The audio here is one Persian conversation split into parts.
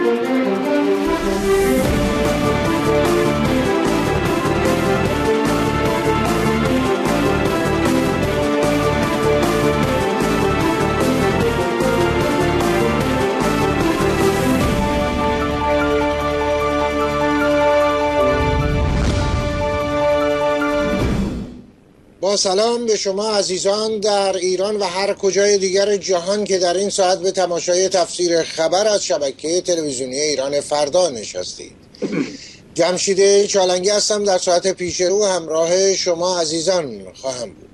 با سلام به شما عزیزان در ایران و هر کجای دیگر جهان که در این ساعت به تماشای تفسیر خبر از شبکه تلویزیونی ایران فردا نشستید. جمشید چالنگی هستم، در ساعت پیش رو همراه شما عزیزان خواهم بود.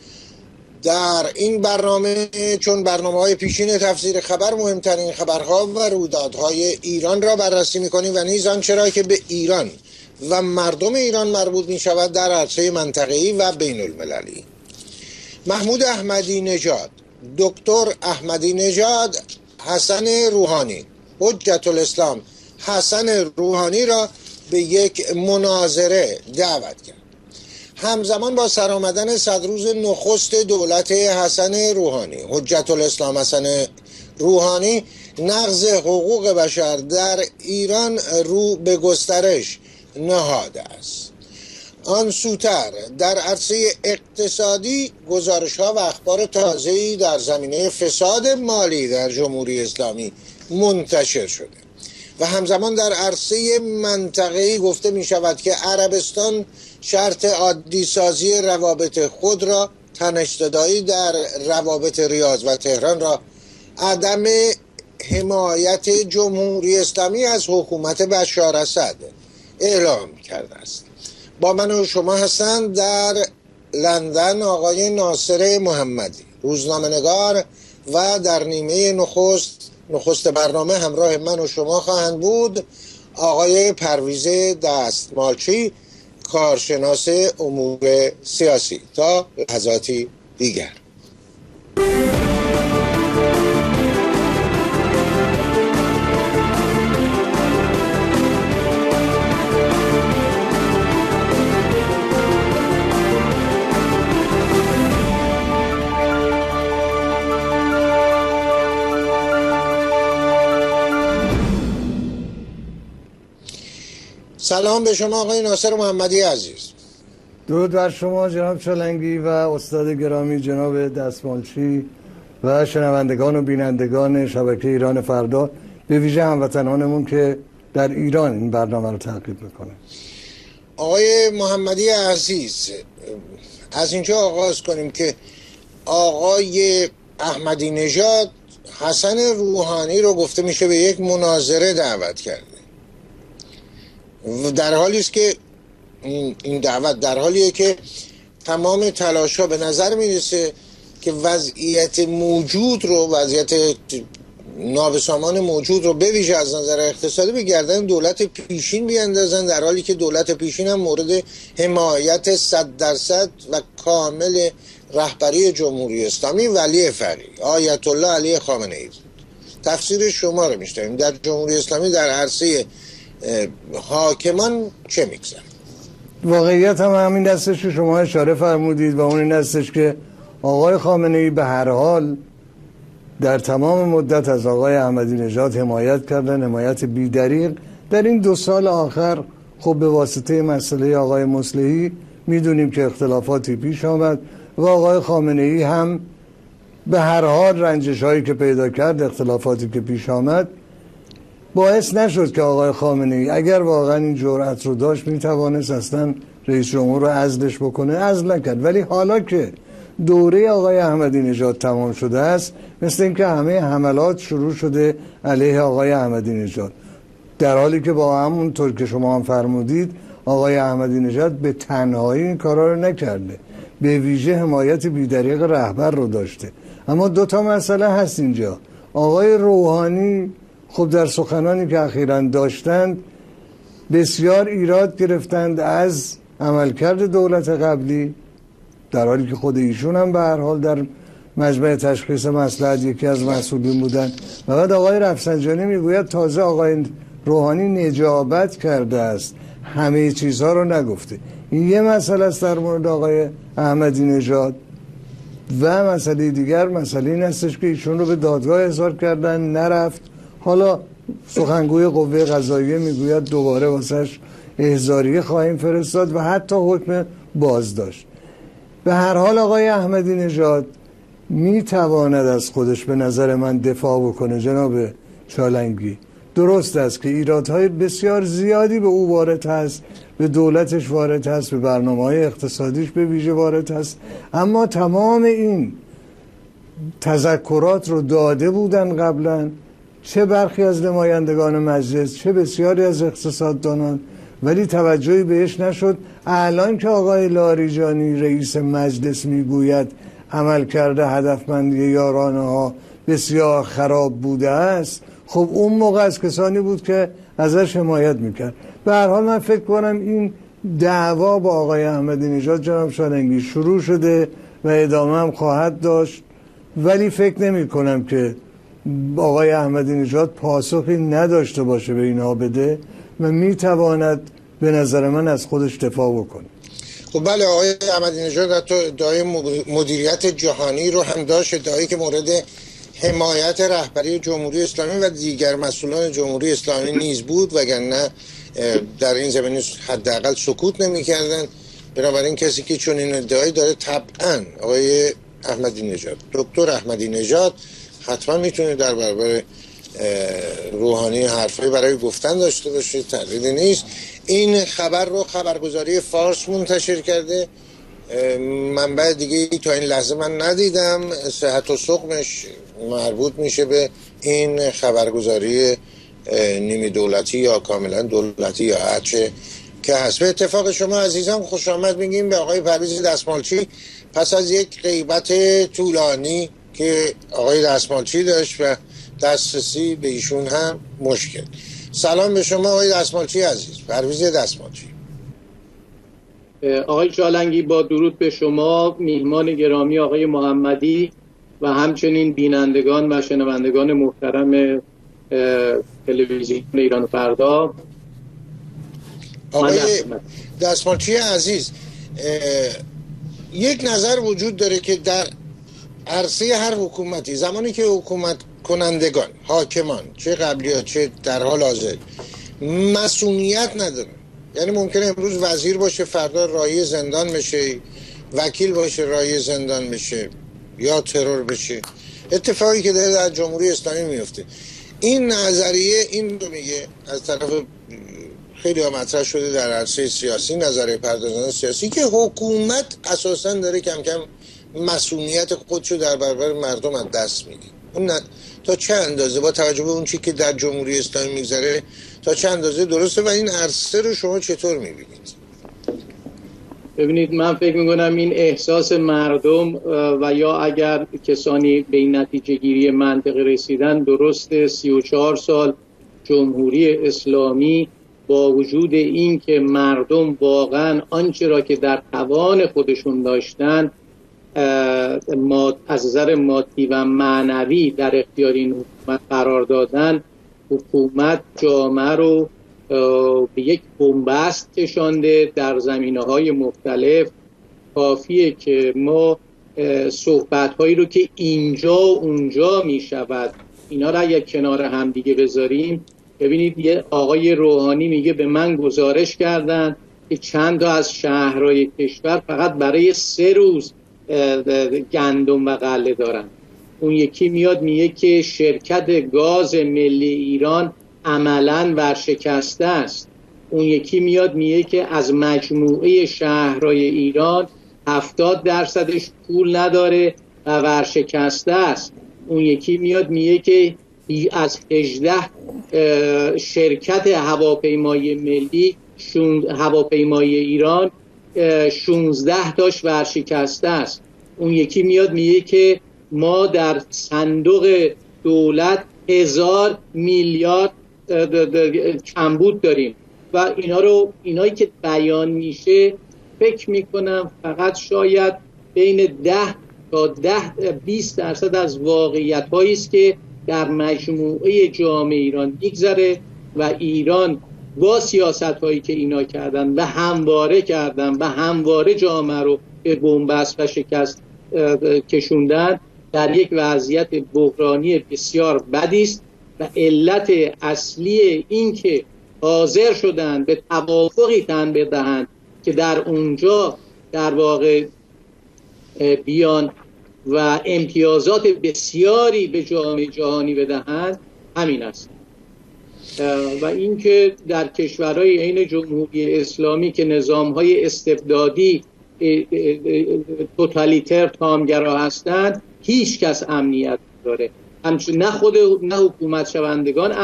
در این برنامه چون برنامه‌های پیشین تفسیر خبر مهمترین خبرها و رویدادهای ایران را بررسی می‌کنیم و نیز آنچه را که به ایران و مردم ایران مربوط می شود در عرصه منطقه‌ای و بین المللی. محمود احمدی نژاد، دکتر احمدی نژاد حسن روحانی، حجت الاسلام حسن روحانی را به یک مناظره دعوت کرد. همزمان با سرآمدن صدروز نخست دولت حسن روحانی، حجت الاسلام حسن روحانی، نقض حقوق بشر در ایران رو به گسترش نهاده است. آن سوتر در عرصه اقتصادی گزارش‌ها و اخبار تازه‌ای در زمینه فساد مالی در جمهوری اسلامی منتشر شده و همزمان در عرصه منطقه‌ای گفته می شود که عربستان شرط عادی سازی روابط خود را، تنش‌زدایی در روابط ریاض و تهران را، عدم حمایت جمهوری اسلامی از حکومت بشار اسد اعلام کرده است. با من و شما هستند در لندن آقای ناصر محمدی، روزنامه‌نگار و در نیمه نخست برنامه همراه من و شما خواهند بود آقای پرویز دستمالچی، کارشناس امور سیاسی. تا لحظاتی دیگر. سلام به شما آقای ناصر محمدی عزیز. درود بر شما جناب چالنگی و استاد گرامی جناب دستمالچی و شنوندگان و بینندگان شبکه ایران فردا، به ویژه هموطنانمون که در ایران این برنامه رو تعقیب میکنه. آقای محمدی عزیز، از اینجا آغاز کنیم که آقای احمدی نژاد حسن روحانی رو گفته میشه به یک مناظره دعوت کرده، در حالی است که این دعوت در حالیه که تمام تلاش‌ها به نظر میرسه که وضعیت نابسامان موجود رو به ویژه از نظر اقتصادی به گردن دولت پیشین بیاندازن، در حالی که دولت پیشین هم مورد حمایت 100% و کامل رهبری جمهوری اسلامی ولی فقیه آیت الله علی خامنه‌ای. تفسیر شما رو میشنویم. در جمهوری اسلامی در عرصه حاکمان چه میگذره؟ واقعیت هم همین دستش که شما اشاره فرمودید و اون این دستش که آقای خامنه‌ای به هر حال در تمام مدت از آقای احمدی نژاد حمایت کردن، حمایت بی‌دریغ. در این 2 سال آخر خب به واسطه مسئله آقای مصلحی میدونیم که اختلافاتی پیش آمد و آقای خامنه‌ای هم به هر حال رنجش هایی که پیدا کرد، اختلافاتی که پیش آمد، باعث نشد که آقای خامنه‌ای اگر واقعا این جرأت رو داشت میتوانست اصلا رئیس جمهور رو عزلش بکنه، عزل نکرد. ولی حالا که دوره آقای احمدی نژاد تمام شده است، مثل اینکه همه حملات شروع شده علیه آقای احمدی نژاد، در حالی که با همونطور که شما هم فرمودید آقای احمدی نژاد به تنهایی این کارا رو نکرده، به ویژه حمایت بی‌دریغ رهبر رو داشته. اما 2 تا مسئله هست اینجا. آقای روحانی خب در سخنانی که اخیراً داشتند بسیار ایراد گرفتند از عملکرد دولت قبلی، در حالی که خود ایشون هم به هر حال در مجمع تشخیص مصلحت یکی از مسئولین بودن. و بعد آقای رفسنجانی میگوید تازه آقای روحانی نجابت کرده است، همه چیزها رو نگفته. این یه مسئله است در مورد آقای احمدی نژاد. و مسئله دیگر، مسئله این هستش که ایشون رو به دادگاه احضار کردن، نرفت. حالا سخنگوی قوه قضاییه میگوید دوباره واسش احضاریه خواهیم فرستاد و حتی حکم بازداشت. به هر حال آقای احمدی نژاد میتواند از خودش به نظر من دفاع بکنه. جناب چالنگی، درست است که ایرادهای بسیار زیادی به او وارد هست، به دولتش وارد هست، به برنامه‌های اقتصادیش به ویژه وارد هست، اما تمام این تذکرات رو داده بودن قبلا، چه برخی از نمایندگان مجلس چه بسیاری از اقتصاددانان، ولی توجهی بهش نشد. الان که آقای لاریجانی رئیس مجلس میگوید عمل کرده هدفمندی یارانه ها بسیار خراب بوده است، خب اون موقع از کسانی بود که ازش حمایت میکرد. به هر حال من فکر کنم این دعوا با آقای احمدی نژاد جناب شالنگی شروع شده و ادامه هم خواهد داشت، ولی فکر نمی کنم که آقای احمدی نژاد پاسخی نداشته باشه به اینها بده و میتواند به نظر من از خودش دفاع بکنه. خب بله، آقای احمدی نژاد حتی ادعای مدیریت جهانی رو هم داشت، ادعایی که مورد حمایت رهبری جمهوری اسلامی و دیگر مسئولان جمهوری اسلامی نیز بود، وگرنه در این زمینه حداقل سکوت نمی‌کردند. بنابراین کسی که چون این ادعایی داره طبعا آقای احمدی نژاد، دکتر احمدی نژاد، حتما میتونه در برابر روحانی حرفی برای گفتن داشته باشه، تردیدی نیست. این خبر رو خبرگزاری فارس منتشر کرده، منبع دیگه تا این لحظه من ندیدم. صحت و سقمش مربوط میشه به این خبرگزاری نیمی دولتی یا کاملا دولتی یا هرچه که هست. به اتفاق شما عزیزان خوش آمد میگیم به آقای پرویز دستمالچی پس از یک غیبت طولانی که آقای دستمالچی داشت و دسترسی به ایشون هم مشکل. سلام به شما آقای دستمالچی عزیز، پرویز دستمالچی. آقای چالنگی، با درود به شما، میهمان گرامی آقای محمدی و همچنین بینندگان و شنوندگان محترم تلویزیون ایران فردا. آقای دستمالچی عزیز، یک نظر وجود داره که در عرصه هر حکومتی زمانی که حکومت کنندگان، حاکمان، چه قبلی ها چه در حال حاضر، مسئولیت نداره. یعنی ممکنه امروز وزیر باشه فردا راهی زندان بشه، وکیل باشه راهی زندان بشه یا ترور بشه. اتفاقی که داره در جمهوری اسلامی میفته. این نظریه این رو میگه از طرف خیلی ها مطرح شده در عرصه سیاسی، نظریه پردازان سیاسی، که حکومت اساسا داره کم کم مسئولیت خودشو در برابر مردم از دست میده. اون تا چه اندازه با توجه به اون چی که در جمهوری اسلامی میگذره تا چه اندازه درسته و این عرصه رو شما چطور میبینید؟ ببینید، من فکر میکنم این احساس مردم و یا اگر کسانی به این نتیجه گیری منطقی رسیدن، درست 34 سال جمهوری اسلامی با وجود این که مردم واقعا آنچه را که در توان خودشون داشتن از نظر مادی و معنوی در اختیار این حکومت قرار دادن، حکومت جامعه رو به یک بنبست کشانده در زمینه‌های مختلف. کافیه که ما صحبت‌هایی رو که اینجا و اونجا می‌شود اینا رو اگر کنار هم دیگه بذاریم، ببینید یه آقای روحانی میگه به من گزارش کردن که چند تا از شهرهای کشور فقط برای 3 روز گندم و غله دارن. اون یکی میاد میگه که شرکت گاز ملی ایران عملاً ورشکسته است. اون یکی میاد میگه که از مجموعه شهرهای ایران 70%ش پول نداره و ورشکسته است. اون یکی میاد میگه که از 18 شرکت هواپیمایی ملی هواپیمایی ایران 16 تاش ورشکسته است. اون یکی میاد میگه که ما در صندوق دولت 1000 میلیارد کمبود داریم و اینایی که بیان میشه فکر میکنم فقط شاید بین 10 تا 20% از واقعیت هایی است که در مجموعه جامعه ایران میگذره و ایران با سیاست هایی که اینا کردن و همواره کردن و همواره جامعه رو به بنبست و شکست کشوندن در یک وضعیت بحرانی بسیار بدی است و علت اصلی این که حاضر شدن به توافقی تن بدهند که در اونجا در واقع بیان و امتیازات بسیاری به جامعه جهانی بدهند همین است. و اینکه در کشورهای عین جمهوری اسلامی که نظام‌های استبدادی توتالیتر تامگرا هستند هیچ کس امنیت داره، نه خود نه حکومت شوندگان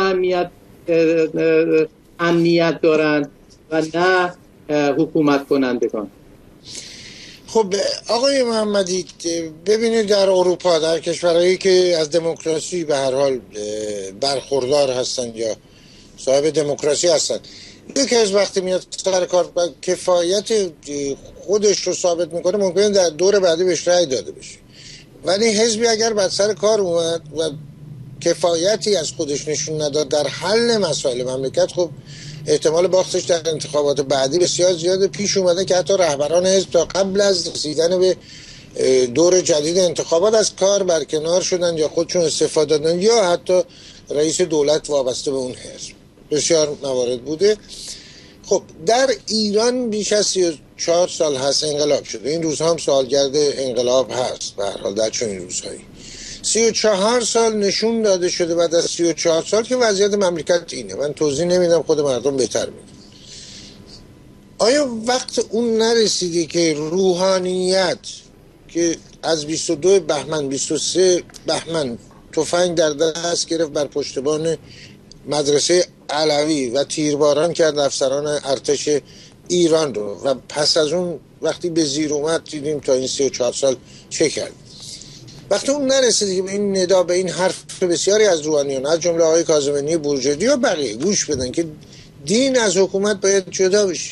امنیت دارند و نه حکومت کنندگان. خب آقای محمدی ببینید در اروپا، در کشورهایی که از دموکراسی به هر حال برخوردار هستند یا صاحب دموکراسی هستند، یک حزب وقتی میاد سر کار و کفایت خودش رو ثابت میکنه ممکنه در دور بعدی بهش رأی داده بشه، ولی حزبی اگر بعد سر کار اومد و کفایتی از خودش نشون نداد در حل مسائل مملکت، خب احتمال باختش در انتخابات بعدی بسیار زیاده. پیش اومده که حتی رهبران حزب تا قبل از رسیدن به دور جدید انتخابات از کار برکنار شدن یا خودشون استفاده دادن یا حتی رئیس دولت وابسته به اون حزب. بسیار موارد بوده. خب در ایران بیش از 34 سال هست انقلاب شده. این روزها هم سالگرد انقلاب هست به هر حال در چنین روزهایی. 34 سال نشون داده شده بعد از 34 سال که وضعیت مملکت اینه. من توضیح نمیدم، خود مردم بهتر میدونن. آیا وقت اون نرسیدی که روحانیت که از 22 بهمن 23 بهمن تفنگ در دست گرفت بر پشتبان مدرسه علوی و تیرباران کرد افسران ارتش ایران رو و پس از اون وقتی به زیر اومد دیدیم تا این 34 سال چه کرد؟ وقتی اون نرسیده که به این ندا، به این حرف بسیاری از روحانیان از جمله آقای کاظمی بورجردی و بقیه گوش بدن که دین از حکومت باید جدا بشه.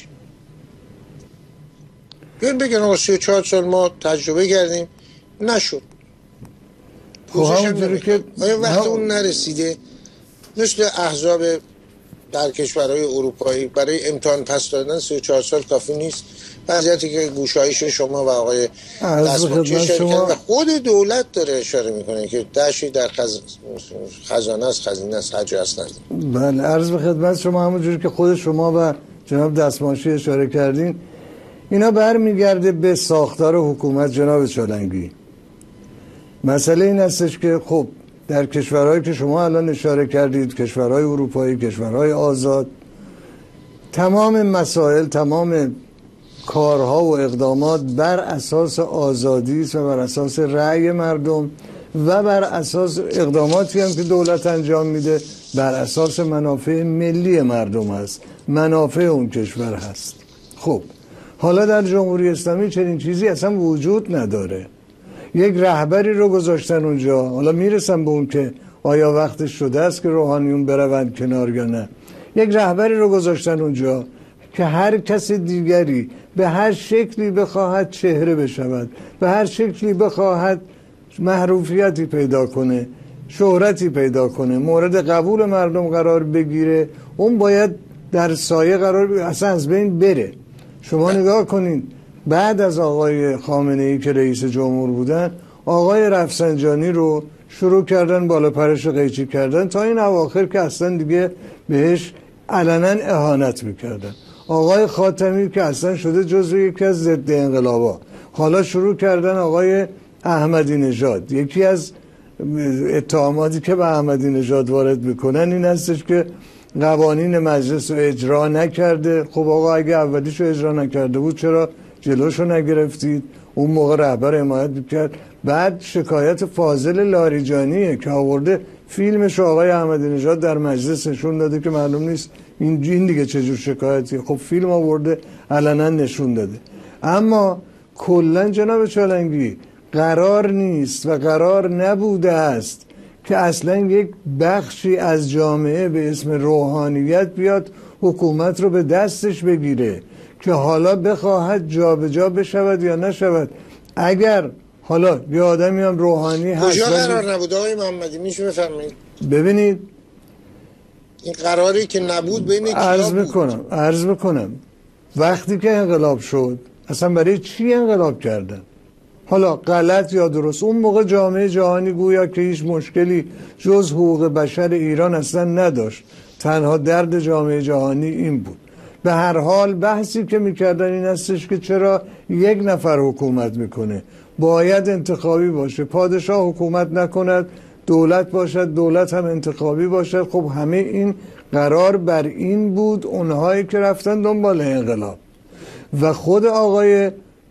بیان بگن 34 سال ما تجربه کردیم نشد. آیا وقتی اون نرسیده مثل احزاب در کشورهای اروپایی برای امتحان پس دادن 34 سال کافی نیست؟ وضعیتی که گوشایش شما و آقای دستماچه شما و خود دولت داره اشاره میکنه که دشتی در خزانه است، خزینه است، حج است. بله، عرض به خدمت شما همونجوری که خود شما و جناب دستماچه اشاره کردین، اینا برمیگرده به ساختار حکومت جناب چالنگی. مسئله این هستش که خب در کشورهایی که شما الان اشاره کردید، کشورهای اروپایی، کشورهای آزاد، تمام مسائل، تمام کارها و اقدامات بر اساس آزادی است و بر اساس رأی مردم و بر اساس اقداماتی هم که دولت انجام میده بر اساس منافع ملی مردم هست، منافع اون کشور هست. خب حالا در جمهوری اسلامی چنین چیزی اصلا وجود نداره. یک رهبری رو گذاشتن اونجا، حالا میرسم به اون که آیا وقتش شده است که روحانیون بروند کنار یا نه. یک رهبری رو گذاشتن اونجا که هر کس دیگری به هر شکلی بخواهد چهره بشود، به هر شکلی بخواهد معروفیتی پیدا کنه، شهرتی پیدا کنه، مورد قبول مردم قرار بگیره، اون باید در سایه قرار بگیره، اصلا از بین بره. شما نگاه کنین بعد از آقای خامنه ای که رئیس جمهور بودن، آقای رفسنجانی رو شروع کردن بالا پرش قیچی کردن تا این اواخر که اصلا دیگه بهش علنا اهانت میکردن. آقای خاتمی که اصلا شده جزو یکی از ضد انقلابا. حالا شروع کردن آقای احمدی نژاد. یکی از اتهاماتی که به احمدی نژاد وارد میکنن این هستش که قوانین مجلس رو اجرا نکرده. خب آقا اگه اولیش رو اجرا نکرده بود چرا جلوشو نگرفتید؟ اون موقع رهبر حمایت میکرد. بعد شکایت فاضل لاریجانیه که آورده فیلمش آقای احمدی نژاد در مجلس نشون داده که معلوم نیست این دیگه چجور شکایتیه. خب فیلم آورده علنا نشون داده. اما کلا جناب چالنگی قرار نیست و قرار نبوده است که اصلا یک بخشی از جامعه به اسم روحانیت بیاد حکومت رو به دستش بگیره که حالا بخواهد جابجا بشود یا نشود. اگر حالا یه آدمی هم روحانی هست کجا قرار نبوده آقای محمدی میشه بفرمایید؟ ببینید این قراری که نبود بین کیا بود؟ عرض میکنم وقتی که انقلاب شد اصلا برای چی انقلاب کردن؟ حالا غلط یا درست، اون موقع جامعه جهانی گویا که هیچ مشکلی جز حقوق بشر ایران اصلا نداشت، تنها درد جامعه جهانی این بود. به هر حال بحثی که میکردن این هستش که چرا یک نفر حکومت میکنه، باید انتخابی باشه، پادشاه حکومت نکند، دولت باشد، دولت هم انتخابی باشد. خب همه این قرار بر این بود اونهایی که رفتن دنبال انقلاب. و خود آقای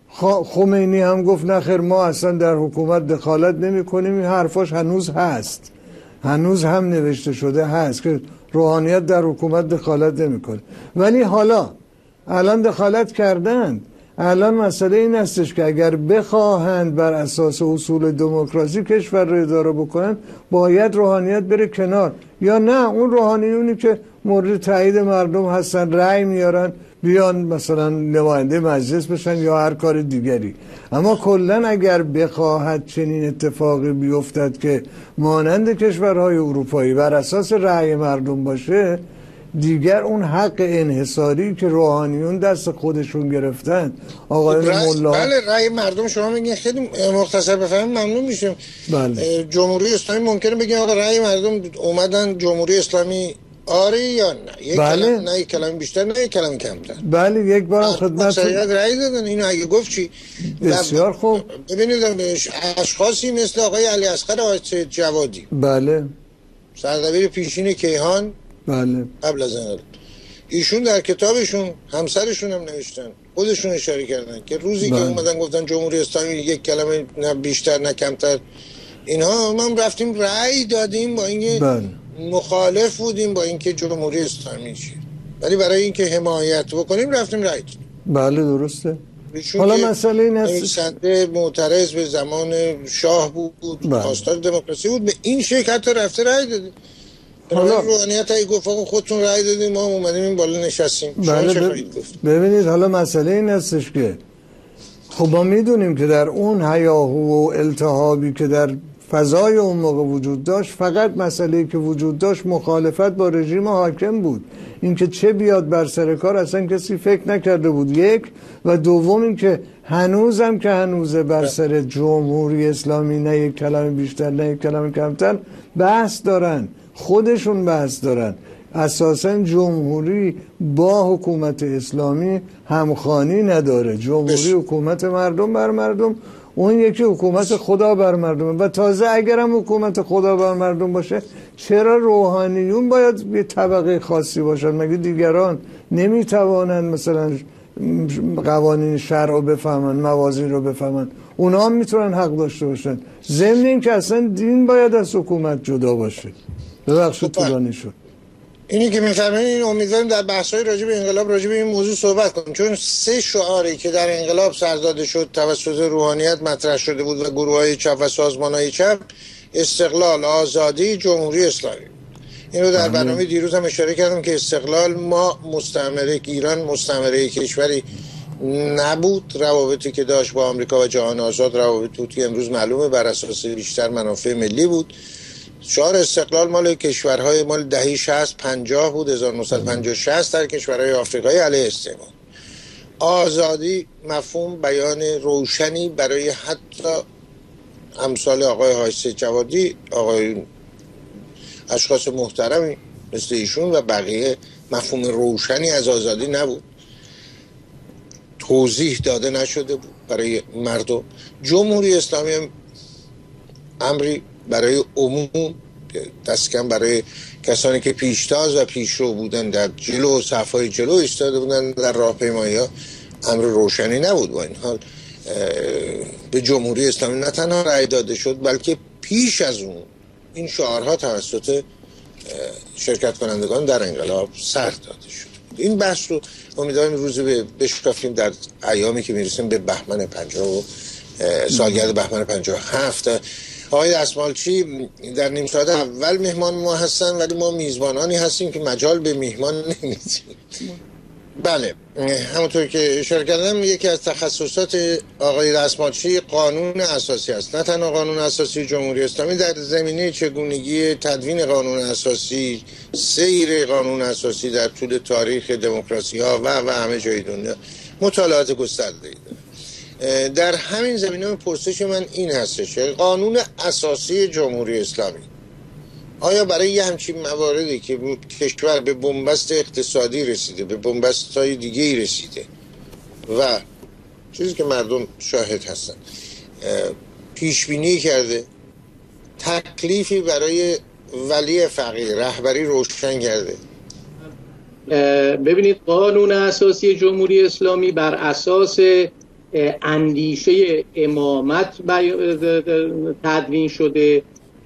خمینی هم گفت نخیر ما اصلا در حکومت دخالت نمی کنیم. این حرفاش هنوز هست، هنوز هم نوشته شده هست که روحانیت در حکومت دخالت نمی کنه. ولی حالا الان دخالت کردند. الان مسئله این هستش که اگر بخواهند بر اساس اصول دموکراسی کشور رو اداره بکنن، باید روحانیت بره کنار، یا نه اون روحانیونی که مورد تایید مردم هستن رأی میارن بیان مثلا نماینده مجلس بشن یا هر کار دیگری. اما کلا اگر بخواهد چنین اتفاقی بیفتد که مانند کشورهای اروپایی بر اساس رأی مردم باشه، دیگر اون حق انحصاری که روحانیون دست خودشون گرفتن آقایون ملا. بله رأی مردم شما میگین خیلی مختصر بفهمیم ممنون میشیم. بله. جمهوری اسلامی ممکنه بگه آقا رأی مردم اومدن جمهوری اسلامی آره یا نه، یک بله. کلمه، نه یک کلمه بیشتر نه یک کلمه کمتر. بله یک بارم خدمتتون رأی دادن. اینو اگه گفت چی؟ بسیار خوب. ببینید اشخاصی مثل آقای علی اصغر جوادی، بله سردبیر پیشین کیهان، بله قبل از انقلاب، ایشون در کتابشون همسرشون هم نوشتن، خودشون اشاره کردن که روزی که اومدن گفتن جمهوری اسلامی یک کلمه نه بیشتر نه کمتر، اینها هم رفتیم رأی دادیم با اینکه مخالف بودیم با اینکه جمهوری اسلامی چیه، ولی برای اینکه حمایت بکنیم رفتیم رأی دادیم. بله درسته. حالا مسئله این هست نویسنده معترض به زمان شاه بود، خواستار دموکراسی بود، به این شکل حتی رفته رأی دادیم. حالا روحانیت هایی گفت آقا خودتون رأی دادیم ما اومدیم این بالا نشستیم. ببینید حالا مسئله این هستش که خب ما میدونیم که در اون هیاهو و التهابی که در فضای اون موقع وجود داشت، فقط مسئله‌ای که وجود داشت مخالفت با رژیم حاکم بود. اینکه چه بیاد بر سر کار اصلا کسی فکر نکرده بود، یک. و دوم اینکه هنوزم که هنوزه بر سر جمهوری اسلامی نه یک کلمه بیشتر نه یک کلمه کمتر بحث دارن، خودشون بحث دارن. اساسا جمهوری با حکومت اسلامی همخوانی نداره. جمهوری حکومت مردم بر مردم، اون یکی حکومت خدا بر مردم. و تازه اگرم حکومت خدا بر مردم باشه، چرا روحانیون باید یه طبقه خاصی باشن؟ مگه دیگران نمیتوانند مثلا قوانین شرع رو بفهمن، موازین رو بفهمن؟ اونا هم میتونن حق داشته باشن. ضمن این که اصلا دین باید از حکومت جدا باشه. ببخشید طولانی شد. اینی که میفرمایید این امیدواریم در بحث‌های راجع به انقلاب راجع به این موضوع صحبت کنیم، چون 3 شعاری که در انقلاب سر داده شد توسط روحانیت مطرح شده بود و گروه‌های چپ و سازمان‌های چپ: استقلال، آزادی، جمهوری اسلامی. این رو در برنامه دیروز هم اشاره کردم که استقلال، ما مستعمره ایران مستعمره کشوری نبود، روابطی که داشت با آمریکا و جهان آزاد روابط بود که امروز معلومه بر اساس بیشتر منافع ملی بود. شعار استقلال مال کشورهای مال دهه 60 50 بود، 1950 60 در کشورهای آفریقایی علیه استعمار. آزادی مفهوم بیان روشنی برای حتی امثال آقای حایس جوادی، آقای اشخاص محترمی مثل ایشون و بقیه، مفهوم روشنی از آزادی نبود، توضیح داده نشده بود برای مردم. جمهوری اسلامی هم امری برای عموم، دست کم برای کسانی که پیشتاز و پیشرو بودن، در جلو صفهای جلو ایستاده بودن در راهپیمایی‌ها، امر روشنی نبود. با این حال به جمهوری اسلامی نه تنها رأی داده شد، بلکه پیش از اون این شعارها توسط شرکت کنندگان در انقلاب سر داده شد. این بحث رو امیدواریم روزی بشکافیم در ایامی که میرسیم به بهمن 50 و سالگرد بهمن 57. آقای دستمالچی در نیم ساعت اول مهمان ما هستن، ولی ما میزبانانی هستیم که مجال به میهمان نمیدیم. بله، همونطور که اشاره کردم یکی از تخصصات آقای دستمالچی قانون اساسی است. نه تنها قانون اساسی جمهوری اسلامی، در زمینه چگونگی تدوین قانون اساسی، سیر قانون اساسی در طول تاریخ دموکراسی ها و همه جای دنیا مطالعات گسترده‌ای داره. در همین زمینه پرسش من این هستش: قانون اساسی جمهوری اسلامی آیا برای یه همچین مواردی که کشور به بنبست اقتصادی رسیده، به بنبست های دیگه رسیده و چیزی که مردم شاهد هستن، پیش بینی کرده، تکلیفی برای ولی فقیه رهبری روشن کرده؟ ببینید، قانون اساسی جمهوری اسلامی بر اساس اندیشه امامت تدوین شده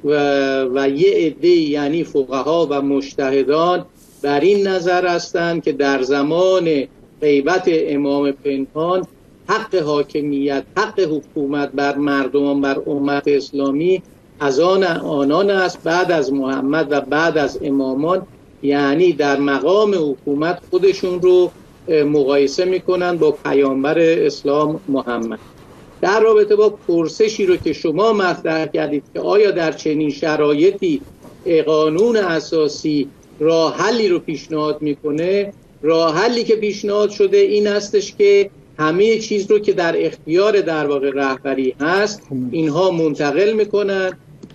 و یه عده یعنی فقها و مجتهدان بر این نظر هستند که در زمان غیبت امام پنهان حق حاکمیت، حق حکومت بر مردمان، بر امت اسلامی از آنان است بعد از محمد و بعد از امامان، یعنی در مقام حکومت خودشون رو مقایسه میکنن با پیامبر اسلام محمد. در رابطه با پرسشی رو که شما مطرح کردید که آیا در چنین شرایطی قانون اساسی راه حلی رو پیشنهاد میکنه، راه حلی که پیشنهاد شده این هستش که همه چیز رو که در اختیار در واقع رهبری هست اینها منتقل میکنن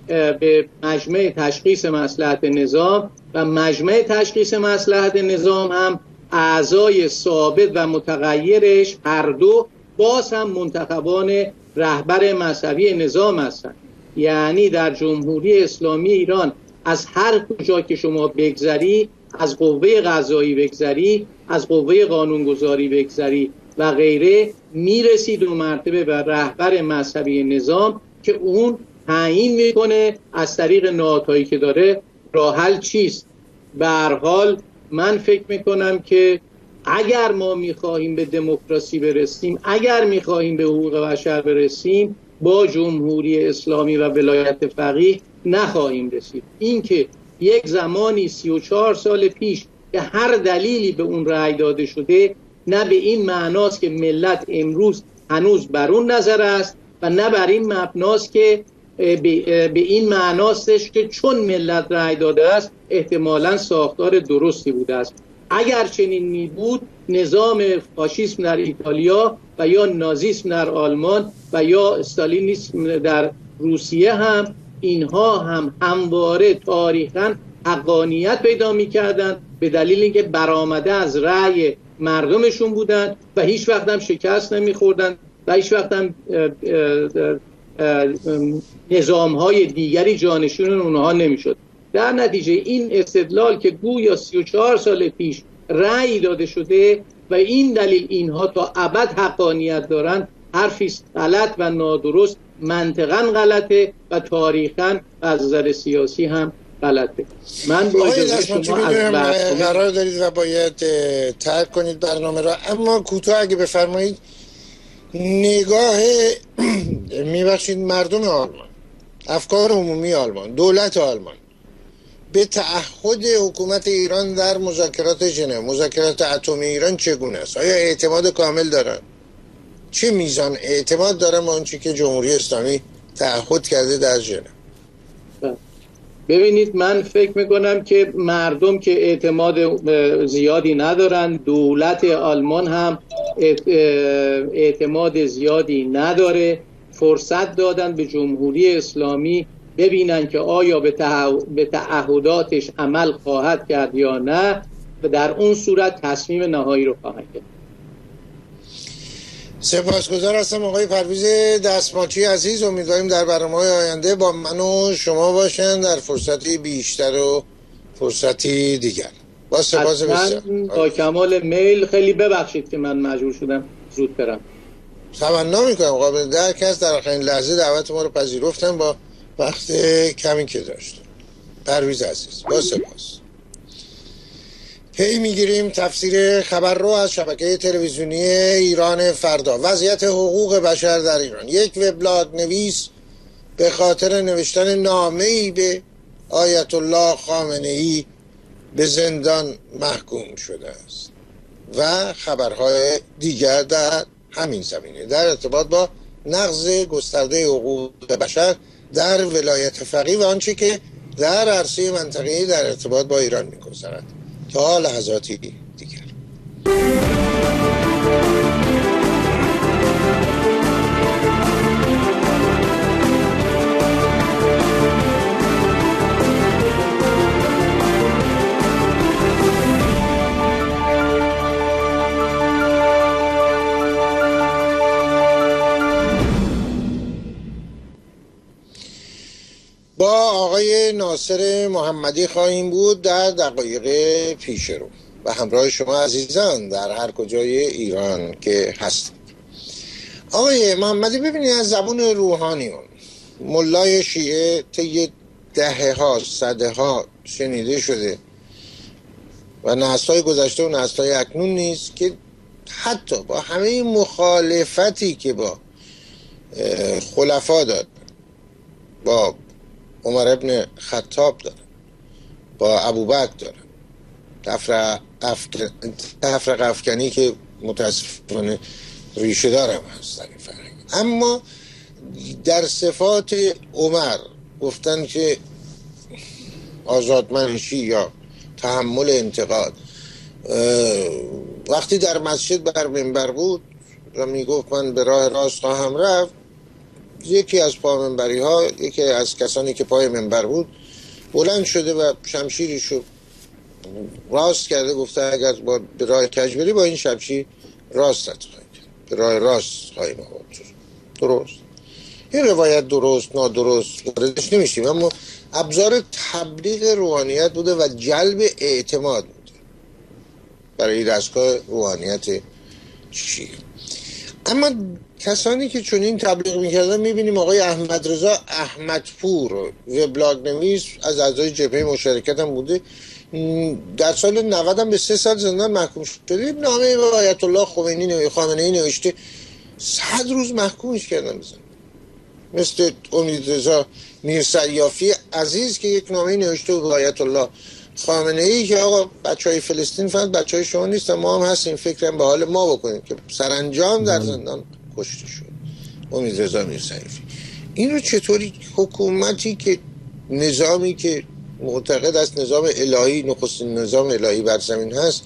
به مجمع تشخیص مصلحت نظام و مجمع تشخیص مصلحت نظام هم اعضای ثابت و متغیرش هر دو باز هم منتخبان رهبر مذهبی نظام هستند. یعنی در جمهوری اسلامی ایران از هر کجا که شما بگذری، از قوه قضایی بگذری، از قوه قانونگذاری بگذری و غیره، میرسید دو مرتبه به رهبر مذهبی نظام که اون تعیین میکنه از طریق نهادهایی که داره راه حل چیست. به هر حال من فکر میکنم که اگر ما میخواهیم به دموکراسی برسیم، اگر میخواهیم به حقوق بشر برسیم، با جمهوری اسلامی و ولایت فقیه نخواهیم رسید. این که یک زمانی 34 سال پیش که هر دلیلی به اون رأی داده شده، نه به این معناست که ملت امروز هنوز بر اون نظر است و نه بر این مبناست که به این معناستش که چون ملت رأی داده است احتمالاً ساختار درستی بوده است. اگر چنین می بود، نظام فاشیسم در ایتالیا و یا نازیسم در آلمان و یا استالینیسم در روسیه هم، اینها هم همواره تاریخاً حقانیت پیدا می‌کردند به دلیل اینکه برآمده از رأی مردمشون بودند و هیچ وقت هم شکست نمی‌خوردند و هیچ وقت هم نظام‌های دیگری جانشین اونها نمی‌شد. در نتیجه این استدلال که گویا 34 سال پیش رأی داده شده و این دلیل اینها تا ابد حقانیت دارن، حرفی غلط و نادرست، منطقاً غلطه و تاریخاً از نظر سیاسی هم غلطه. من با اجازه شما از قرار دارید و باید ترک کنید برنامه را، اما کوتاه اگه بفرمایید نگاه میبخشید مردم آلمان، افکار عمومی آلمان، دولت آلمان به تعهد حکومت ایران در مذاکرات ژنو، مذاکرات اتمی ایران چگونه است؟ آیا اعتماد کامل دارن؟ چه میزان اعتماد دارن به آنچه که جمهوری اسلامی تعهد کرده در ژنو؟ ببینید، من فکر میکنم که مردم که اعتماد زیادی ندارن، دولت آلمان هم اعتماد زیادی نداره. فرصت دادن به جمهوری اسلامی ببینن که آیا به تعهداتش عمل خواهد کرد یا نه و در اون صورت تصمیم نهایی رو خواهد کرد. سپاسگزار هستم آقای پرویز دستماچی عزیز. امیدواریم در برنامه‌های آینده با من و شما باشن در فرصتی بیشتر و فرصتی دیگر. با سپاس بسیار. با کمال میل. خیلی ببخشید که من مجبور شدم زود برم. تمنا میکنم قابل درک است. در آخرین لحظه دعوت ما رو پذیرفتن با وقت کمی که داشتم. پرویز عزیز با سپاس. پی میگیریم تفسیر خبر رو از شبکه تلویزیونی ایران فردا. وضعیت حقوق بشر در ایران. یک وبلاگ نویس به خاطر نوشتن نامه‌ای به آیت الله خامنه‌ای به زندان محکوم شده است و خبرهای دیگر در همین زمینه در ارتباط با نقض گسترده حقوق بشر در ولایت فقیه و آنچه که در عرصه منطقه‌ای در ارتباط با ایران می‌گذرد. تا لحظاتی دیگر. آقای ناصر محمدی خواهیم بود در دقایق پیش رو و همراه شما عزیزان در هر کجای ایران که هستید. آقای محمدی ببینید، از زبون روحانیون ملای شیعه طی دهه ها صده ها شنیده شده و نسل‌های گذشته و نسل‌های اکنون نیست که حتی با همه مخالفتی که با خلفا داد، با عمر ابن خطاب دارن، با ابوبکر دارن، تفرق افکنی که متاسفانه ریشه دارم هست در این فرهنگ، اما در صفات عمر گفتن که آزادمنشی یا تحمل انتقاد. وقتی در مسجد بر منبر بود و میگفت من به راه راست خواهم رفت، یکی از پامنبری ها، یکی از کسانی که پای منبر بود بلند شده و شمشیرشو راست کرده، گفته اگر به راه کج بری با این شمشیر راست خواهی کرد، به راه راست خواهیم آورد. درست، این روایت درست نادرست واردش نمیشیم، اما ابزار تبلیغ روحانیت بوده و جلب اعتماد بوده برای دستگاه روحانیت شیعه. اما کسانی که چنین تبلیغ میکردن، میبینیم آقای احمد رضا احمدپور وبلاگ نویس از اعضای جبهه مشارکت هم بوده، در سال 90 هم به 3 سال زندان محکوم شده. نامه به آیت الله خامنه‌ای نوشته، 100 روز محکومش کردن بزن. مثل امید رضا میرسیافی عزیز که یک نامه نوشته به آیت الله خامنه‌ای که آقا بچهای فلسطین فقط بچهای شما نیستن، ما هم هستیم، فکرم به حال ما بکنیم، که سرانجام در زندان کشته شد امید رضا میرسیافی. این رو چطوری حکومتی که نظامی که معتقد است نظام الهی نخستین نظام الهی بر زمین هست،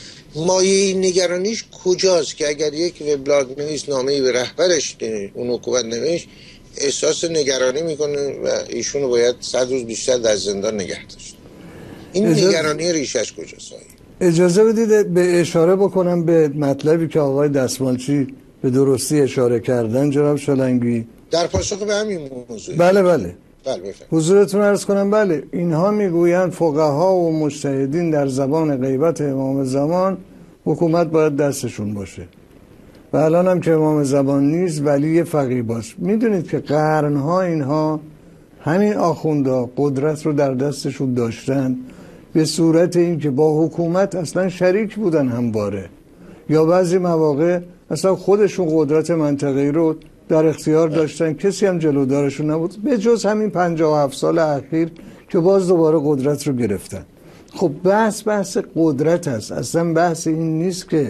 مایه نگرانیش کجاست که اگر یک وبلاگ نویس نامه‌ای به رهبرش اون حکومت نوشت احساس نگرانی میکنه و ایشونو باید 100 روز بیشتر در زندان نگه داشت؟ این نگرانی ریشش کجاست؟ اجازه بدید به اشاره بکنم به مطلبی که آقای دستمالچی به درستی اشاره کردن جناب شلنگی در پاسخ به همین موضوع. بله حضورتون عرض کنم. بله، اینها میگویند فقها و مجتهدین در زبان غیبت امام زمان حکومت باید دستشون باشه و الان هم که امام زمان نیست ولی فقیه باش. میدونید که قرنها اینها همین آخوندا قدرت رو در دستشون داشتن به صورت این که با حکومت اصلا شریک بودن همواره، یا بعضی مواقع اصلا خودشون قدرت منطقه‌ای رو در اختیار داشتن، کسی هم جلودارشون نبود، به جز همین 57 سال اخیر که باز دوباره قدرت رو گرفتن. خب بحث قدرت هست، اصلا بحث این نیست که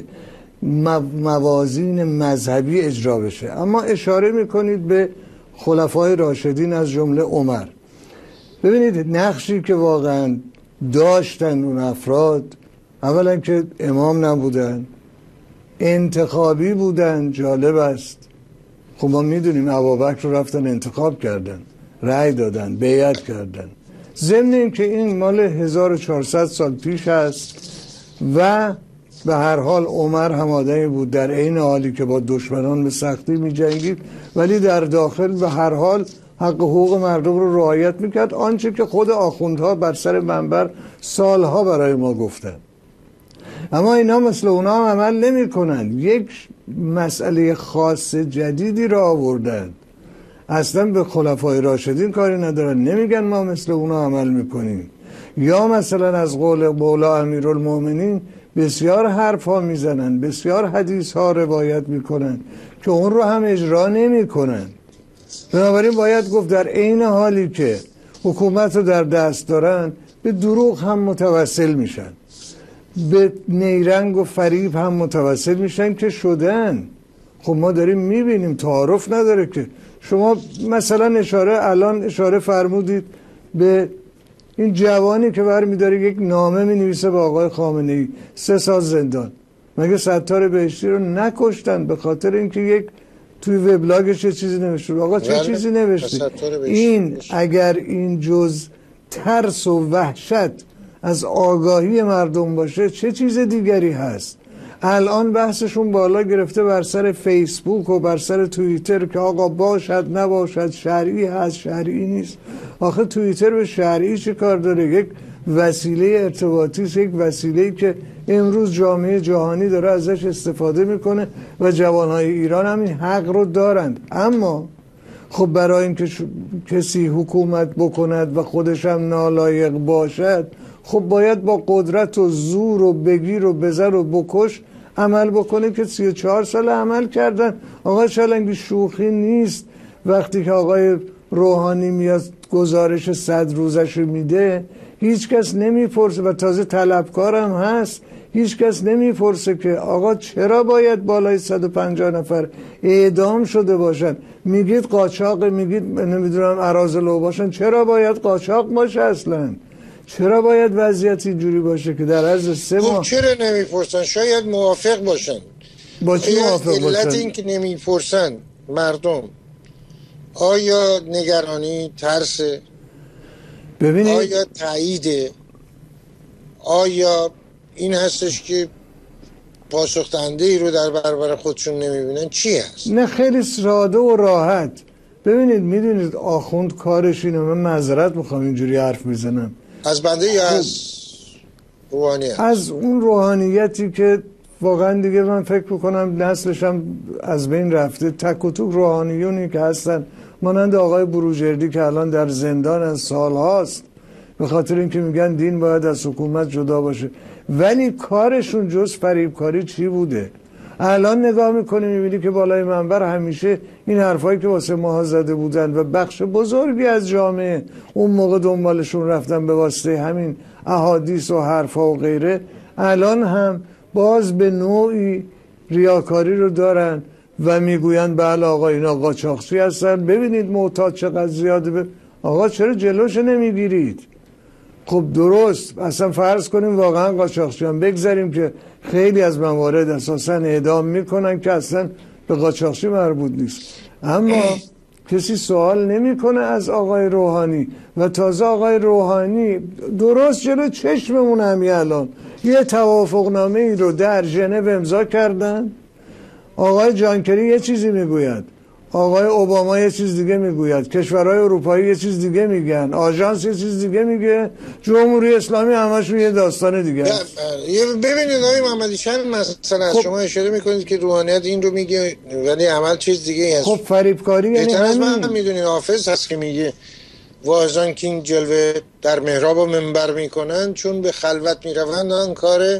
موازین مذهبی اجرا بشه. اما اشاره میکنید به خلفای راشدین از جمله عمر. ببینید نقشی که واقعا داشتن اون افراد، اولا که امام نبودن، انتخابی بودن. جالب است، خب ما میدونیم ابوبکر رو رفتن انتخاب کردن، رأی دادن، بیعت کردن. ضمن این که این مال 1400 سال پیش هست و به هر حال عمر هم آدمی بود در عین حالی که با دشمنان به سختی می جنگید ولی در داخل به هر حال حق حقوق مردم رو رعایت میکرد، آنچه که خود آخوندها بر سر منبر سالها برای ما گفتن. اما اینا مثل اونا هم عمل نمی کنن، یک مسئله خاص جدیدی را آوردن، اصلا به خلفای راشدین کاری ندارن، نمیگن ما مثل اونا عمل میکنیم. یا مثلا از قول مولا امیرالمومنین بسیار حرف ها میزنن، بسیار حدیث ها روایت میکنن که اون رو هم اجرا نمیکنن. بنابراین باید گفت در عین حالی که حکومت رو در دست دارن به دروغ هم متوسل میشن، به نیرنگ و فریب هم متوسل میشن که شدن. خب ما داریم میبینیم، تعارف نداره که. شما مثلا الان اشاره فرمودید به این جوانی که برمی‌داره یک نامه می‌نویسه به آقای خامنه‌ای، 3 سال زندان. مگه ستار بهشتی رو نکشتن به خاطر اینکه یک توی وبلاگش چه چیزی نوشته؟ آقا چه چیزی نوشته؟ این اگر این جز ترس و وحشت از آگاهی مردم باشه چه چیز دیگری هست؟ الان بحثشون بالا گرفته بر سر فیسبوک و بر سر توییتر که آقا باشد نباشد، شرعی هست شرعی نیست. آخه توییتر به شرعی چه کار داره؟ یک وسیله ارتباطی است، یک وسیله‌ای که امروز جامعه جهانی داره ازش استفاده میکنه و جوانهای ایران هم این حق رو دارند. اما خب برای اینکه کسی حکومت بکند و خودش هم نالایق باشد، خب باید با قدرت و زور و بگیر و بزر و بکش عمل بکنه که 34 سال عمل کردن. آقا چالنگی شوخی نیست. وقتی که آقای روحانی میاد گزارش 100 روزش میده، هیچ کس نمیپرسه و تازه طلبکارم هست، هیچ کس نمیپرسه که آقا چرا باید بالای 150 نفر اعدام شده باشن؟ میگید قاچاق، میگید نمیدونم اراذل باشن، چرا باید قاچاق باشه اصلا؟ چرا باید وضعیت اینجوری باشه که در عرض 3 ماه؟ چرا نمیپرسن؟ شاید موافق باشن. با چی موافق باشن؟ علت این که نمیپرسن مردم آیا نگرانی، ترس، ببینید آیا تاییده، آیا این هستش که پاسخ دهنده ای رو در برابر خودشون نمیبینن؟ چی هست؟ نه خیلی ساده و راحت. ببینید میدونید آخوند کارش اینه، من معذرت میخوام اینجوری حرف میزنم از بنده یا از روحانیت؟ از اون روحانیتی که واقعا دیگه من فکر میکنم نسلش هم از بین رفته. تک و توک روحانیونی که هستن مانند آقای بروجردی که الان در زندان از سالهاست به خاطر اینکه میگن دین باید از حکومت جدا باشه، ولی کارشون جز فریبکاری چی بوده؟ الان نگاه میکنی میبینی که بالای منبر همیشه این حرفایی که واسه ماها زده بودن و بخش بزرگی از جامعه اون موقع دنبالشون رفتن به واسطه همین احادیث و حرفا و غیره، الان هم باز به نوعی ریاکاری رو دارن و میگوین بله آقا اینا قاچاقچی هستن. ببینید معتاد چقدر زیاده. آقا چرا جلوش نمیگیرید؟ خب درست، اصلا فرض کنیم واقعا قاچاقچیان، بگذاریم که خیلی از موارد اساسا اعدام میکنن که اصلا به قاچاقچی مربوط نیست، اما کسی سوال نمیکنه از آقای روحانی. و تازه آقای روحانی درست جلو چشممون همین الان یه توافقنامه ای رو در ژنو امضا کردن. آقای جانکری یه چیزی میگوید، آقای اوباما یه چیز دیگه میگوید، کشورهای اروپایی یه چیز دیگه میگن، آژانس یه چیز دیگه میگه، جمهوری اسلامی همشون یه داستان دیگه است. ببینید آقای محمدی چند مثلا از شما اشاره میکنید که روحانیت این رو میگه ولی عمل چیز دیگه هست. خب فریبکاری یعنی همین. من میدونید حافظ هست که میگه واعظان که این جلوه در محراب و منبر میکنن چون به خلوت میروند آن کار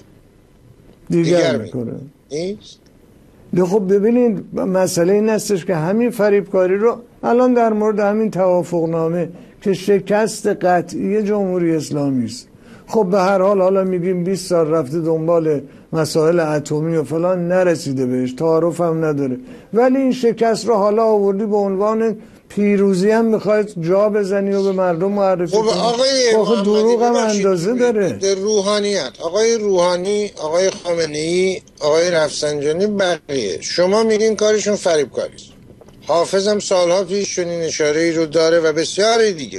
دیگر میکنن. نیست؟ خب ببینید مسئله این هستش که همین فریبکاری رو الان در مورد همین توافقنامه که شکست قطعی جمهوری اسلامی است، خب به هر حال حالا میگیم 20 سال رفته دنبال مسائل اتمی و فلان نرسیده بهش، تعارف هم نداره، ولی این شکست رو حالا آوردی به عنوان پیروزی هم میخواید جا بزنی و به مردم معرفی کنی. آقای دروغ هم اندازه داره. روحانیت، آقای روحانی، آقای خامنه‌ای، آقای رفسنجانی، بقیه شما میگین کارشون فریبکاری است. حافظ هم سالها پیش چنین اشاره‌ای رو داره و بسیاری دیگه.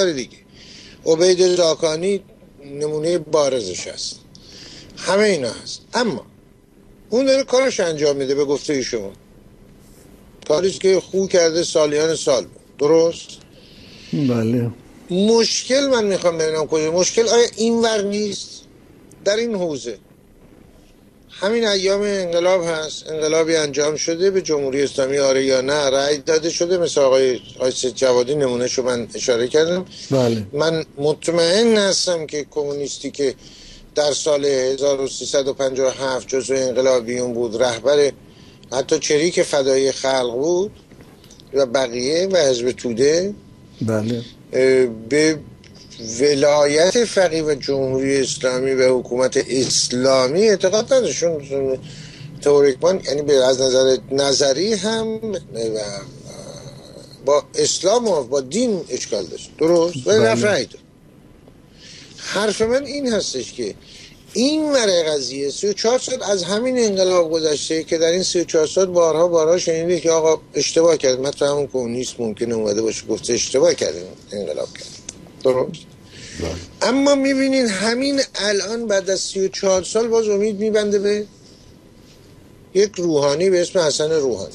عبید زاکانی نمونه بارزش هست. همه اینا هست، اما اون داره کارش انجام میده. به گفته شما کاریست که خوب کرده سالیان سال بود. درست؟ بله. مشکل من میخوام ببینم کجا مشکل آیا این ور نیست؟ در این حوزه همین ایام انقلاب هست، انقلابی انجام شده به جمهوری اسلامی آره یا نه رأی داده شده، مثل آقای سید جوادی نمونهشو من اشاره کردم. بله. من مطمئن هستم که کمونیستی که در سال 1357 جزو انقلابیون بود، رهبر حتی چریک فدای خلق بود و بقیه و حزب توده، بله، به ولایت فقیه و جمهوری اسلامی و حکومت اسلامی اعتقاد نداشتون. تئوریکمان یعنی به از نظر نظری هم با اسلام و با دین اشکال داشت. درست؟ ولی رفت رأی داد. حرف من این هستش که این وره قضیه 34 سال از همین انقلاب گذشته که در این 34 سال بارها شنیده که آقا اشتباه کرد، مثلا همون کمونیست ممکنه اومده باشه گفته اشتباه کردیم انقلاب کرد. درست؟ اما میبینید همین الان بعد از 34 سال باز امید میبنده به یک روحانی به اسم حسن روحانی.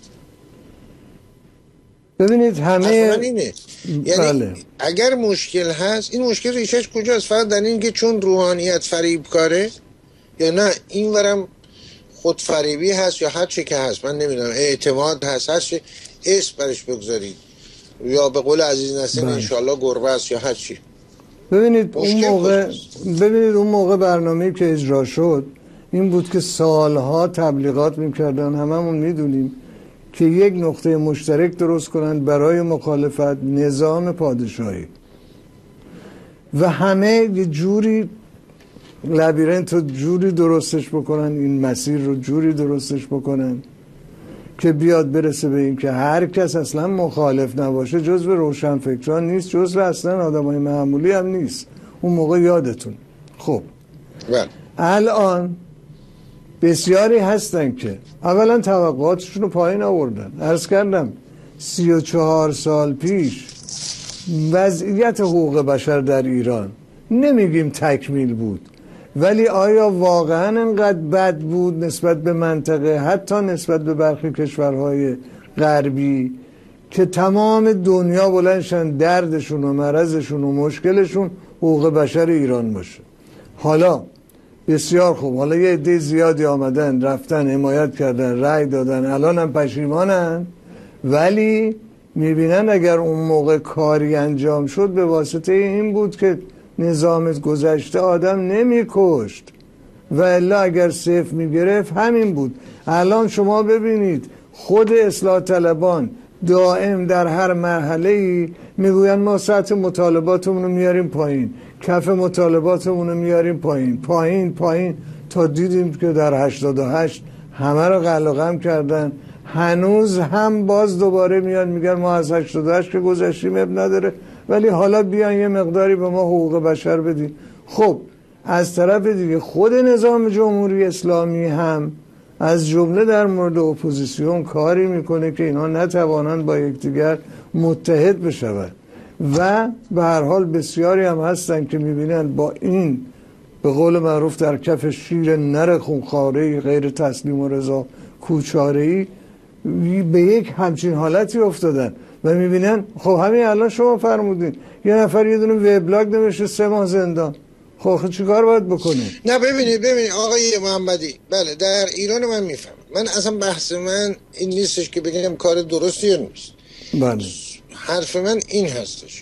ببینید همه اینه. یعنی بله. اگر مشکل هست، این مشکل ریشش کجاست؟ فقط در این که چون روحانیت فریب کاره، یا نه این ورم خودفریبی هست، یا هر چی که هست، من نمیدونم، اعتماد هست، هر چی اسم برش بگذارید، یا به قول عزیز نسیم انشالله گربه است، یا هر چی. ببینید اون موقع برنامه‌ای که اجرا شد این بود که سالها تبلیغات میکردن، هممون میدونیم که یک نقطه مشترک درست کنند برای مخالفت نظام پادشاهی و همه یه جوری لبیرنت رو جوری درستش بکنن، این مسیر رو جوری درستش بکنن که بیاد برسه به این که هر کس اصلا مخالف نباشه جزو روشنفکران نیست، جزو اصلا آدمای معمولی هم نیست. اون موقع یادتون. خب الان بسیاری هستن که اولا توقعاتشون رو پایین آوردن. عرض کردم 34 سال پیش وضعیت حقوق بشر در ایران نمیگیم تکمیل بود، ولی آیا واقعا انقدر بد بود نسبت به منطقه، حتی نسبت به برخی کشورهای غربی که تمام دنیا بلندشن دردشون و مرضشون و مشکلشون حقوق بشر ایران باشه؟ حالا بسیار خوب، حالا یه عده زیادی آمدن رفتن حمایت کردن رأی دادن، الان هم پشیمانن، ولی میبینن اگر اون موقع کاری انجام شد به واسطه این بود که نظام گذشته آدم نمیکشت و الا اگر صفر میگرفت همین بود. الان شما ببینید خود اصلاح طلبان دائم در هر مرحله‌ای میگوین ما سطح مطالباتمون رو میاریم پایین، کف مطالباتمون رو میاریم پایین تا دیدیم که در 88 همه رو قلقم کردن. هنوز هم باز دوباره میان میگن ما از 88 که گذشتیم اب نداره، ولی حالا بیان یه مقداری به ما حقوق بشر بدین. خب از طرف دیگه خود نظام جمهوری اسلامی هم از جمله در مورد اپوزیسیون کاری میکنه که اینا نتوانند با یکدیگر متحد بشوند و به هر حال بسیاری هم هستن که میبینن با این به قول معروف در کف شیر نر خونخواره‌ای غیر تسلیم و رضا کوچاره‌ای به یک همچین حالتی افتادن و میبینن خب همین الان شما فرمودین یه نفر یه دونه وبلاگ نوشته 3 ماه زندان. خب چیکار باید بکنیم؟ نه ببینید آقای محمدی، بله در ایران من میفهمم، من اصلا بحث من این نیستش که بگم کار درستی یا نیست. بله. حرف من این هستش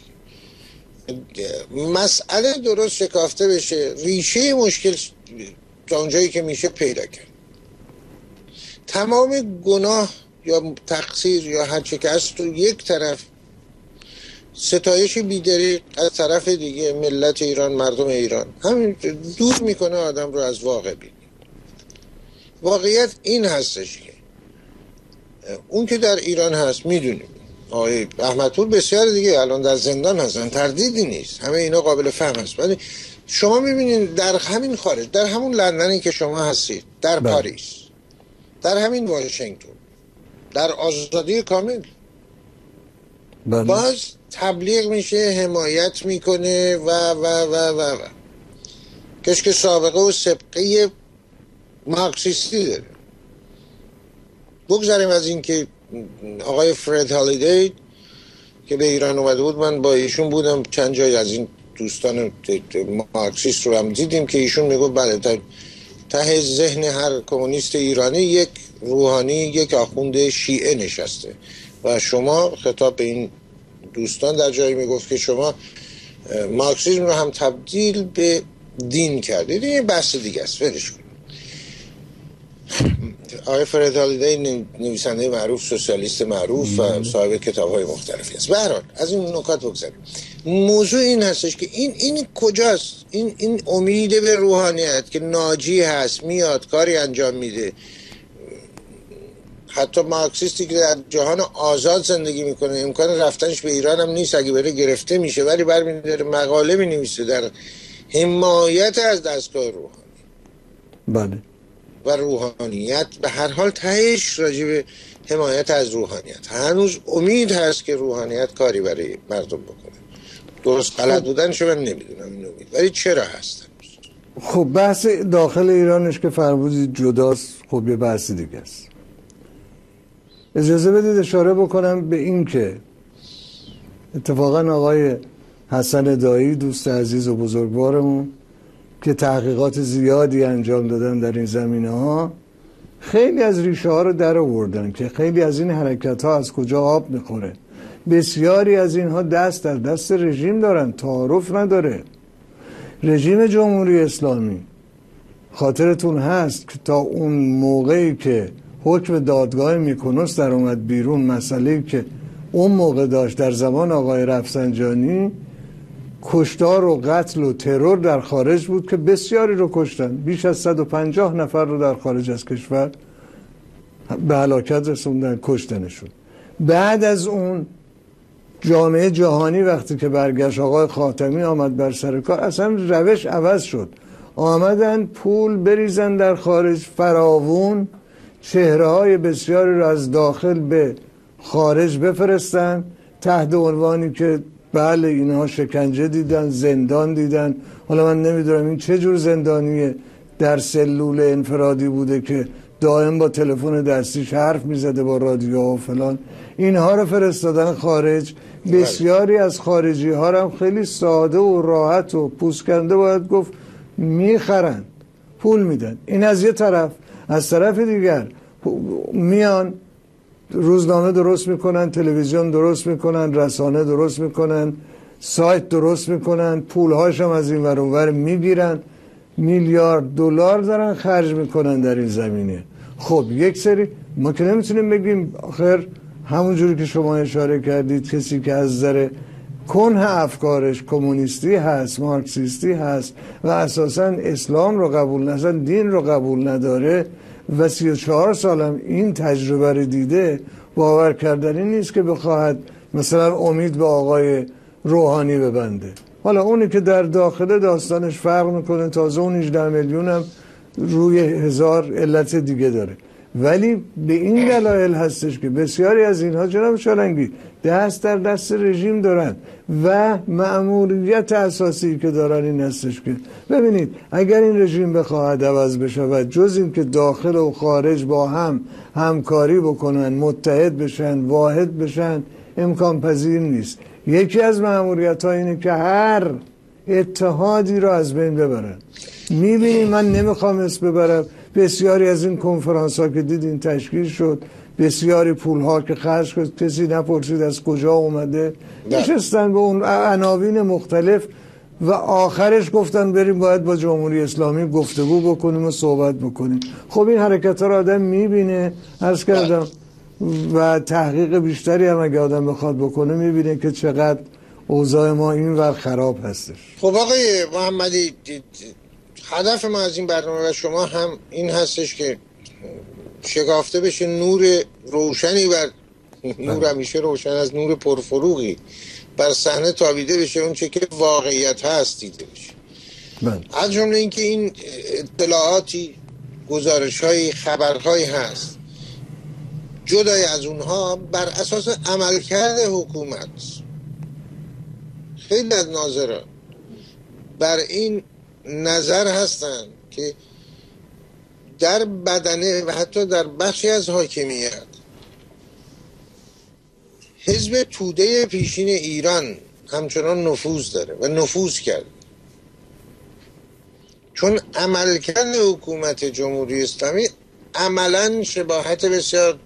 مسئله درست شکافته بشه، ریشه مشکل تا اونجایی که میشه پیدا کرد. تمام گناه یا تقصیر یا هر چه که هست تو یک طرف، ستایش بیدریق از طرف دیگه ملت ایران، مردم ایران، همین دور میکنه آدم رو از واقع بینی. واقعیت این هستش که اون که در ایران هست میدونیم، آقای احمدپور بسیار دیگه الان در زندان هستن، تردیدی نیست، همه اینا قابل فهم هست. ولی شما میبینید در همین خارج، در همون لندنی که شما هستید، در پاریس، در همین واشنگتن، در آزادی کامل باز تبلیغ میشه، حمایت میکنه و کشک سابقه و سبقه مارکسیستی داره. بگذاریم از این که آقای فرد هالیدی که به ایران اومده بود، من با ایشون بودم، چند جای از این دوستان مارکسیست رو هم دیدیم که ایشون میگو بله ته ذهن هر کمونیست ایرانی یک روحانی، یک آخوند شیعه نشسته و شما خطاب به این دوستان در جایی میگفت که شما مارکسیسم رو هم تبدیل به دین کردید. این بحث دیگه است، ولش کنید. آقای فرد هالیدی نویسنده معروف، سوسیالیست معروف و صاحب کتاب‌های مختلفی است. به هر حال از این نکات بگذاریم. موضوع این هستش که این کجاست؟ این امید به روحانیت که ناجی هست، میاد کاری انجام میده. حتی مارکسیستی که در جهان آزاد زندگی میکنه، امکان رفتنش به ایران هم نیست، اگه بره گرفته میشه، ولی برمی‌داره مقاله مینویسه در حمایت از دستگاه روحانی. بله. و روحانیت به هر حال تهش راجع به حمایت از روحانیت. هنوز امید هست که روحانیت کاری برای مردم بکنه. درست غلط بودنشو من نمیدونم این امید، ولی چرا هست؟ خب بحث داخل ایرانش که فرمودید جداست، خب یه بحث دیگه است. اجازه بدید اشاره بکنم به این که اتفاقا آقای حسن دایی دوست عزیز و بزرگوارمون که تحقیقات زیادی انجام دادن در این زمینه ها، خیلی از ریشه ها رو در آوردن که خیلی از این حرکت ها از کجا آب میخوره. بسیاری از اینها دست در دست رژیم دارن، تعارف نداره. رژیم جمهوری اسلامی خاطرتون هست که تا اون موقعی که حکم دادگاه میکنوس در اومد بیرون، مسئله‌ای که اون موقع داشت در زمان آقای رفسنجانی، کشتار و قتل و ترور در خارج بود که بسیاری رو کشتن. بیش از 150 نفر رو در خارج از کشور به هلاکت رسوندن، کشتنشون. بعد از اون جامعه جهانی وقتی که برگشت، آقای خاتمی آمد بر سر کار، اصلا روش عوض شد. آمدن پول بریزن در خارج فراوون، چهره های بسیاری رو از داخل به خارج بفرستن تحت عنوانی که بله اینها شکنجه دیدن، زندان دیدن. حالا من نمیدونم این چه جور زندانیه، در سلول انفرادی بوده که دائم با تلفن دستیش حرف میزده با رادیو و فلان. اینها رو فرستادن خارج. بسیاری از خارجی ها هم خیلی ساده و راحت و پوسکنده باید گفت میخرن، پول میدن. این از یه طرف. از طرف دیگر میان روزنامه درست میکنن، تلویزیون درست میکنن، رسانه درست میکنن، سایت درست میکنن، پولهاش هم از این ور اون ور میگیرن، میلیارد دلار دارن خرج میکنن در این زمینه. خب یک سری ما که نمیتونیم بگیم آخر همون جوری که شما اشاره کردید کسی که از نظر کنه افکارش کمونیستی هست، مارکسیستی هست و اساساً اسلام رو قبول نداره، دین رو قبول نداره و 34 سالم این تجربه رو دیده، باور کردنی نیست که بخواهد مثلا امید به آقای روحانی ببنده. حالا اونی که در داخل داستانش فرق میکنه، تازه اون 18 میلیون هم روی 1000 علت دیگه داره. ولی به این دلایل هستش که بسیاری از اینها جناب شالنگی دست در دست رژیم دارن و مأموریت اساسی که دارن این هستش که ببینید اگر این رژیم بخواهد عوض بشود، جز این که داخل و خارج با هم همکاری بکنن، متحد بشن، واحد بشن، امکان پذیر نیست. یکی از مأموریت ها اینه که هر اتحادی رو از بین ببرن. میبینیم، من نمیخوام اسم ببرم، بسیاری از این کنفرانس ها که دیدین تشکیل شد، بسیاری پول ها که خرج شد، کسی نپرسید از کجا اومده، نشستن به اون عناوین مختلف و آخرش گفتن بریم باید با جمهوری اسلامی گفتگو بکنیم و صحبت بکنیم. خب این حرکت ها رو آدم میبینه، عرض کردم، و تحقیق بیشتری هم اگه آدم بخواد بکنه میبینه که چقدر اوضاع ما این ور خراب هستش. خب آقای محمدی، هدف ما از این برنامه و شما هم این هستش که شکافته بشه نور روشنی بر نور همیشه روشن از نور پرفروغی بر صحنه تابیده بشه، اون چه که واقعیت هست دیده بشه. از جمله اینکه این اطلاعاتی، گزارش‌های، خبرهایی هست، جدای از اونها بر اساس عملکرد حکومت خیلی از ناظران بر این نظر هستند که در بدنه و حتی در بخشی از حاکمیت حزب توده پیشین ایران همچنان نفوذ داره و نفوذ کرده، چون عملکرد حکومت جمهوری اسلامی عملاً شباهت بسیار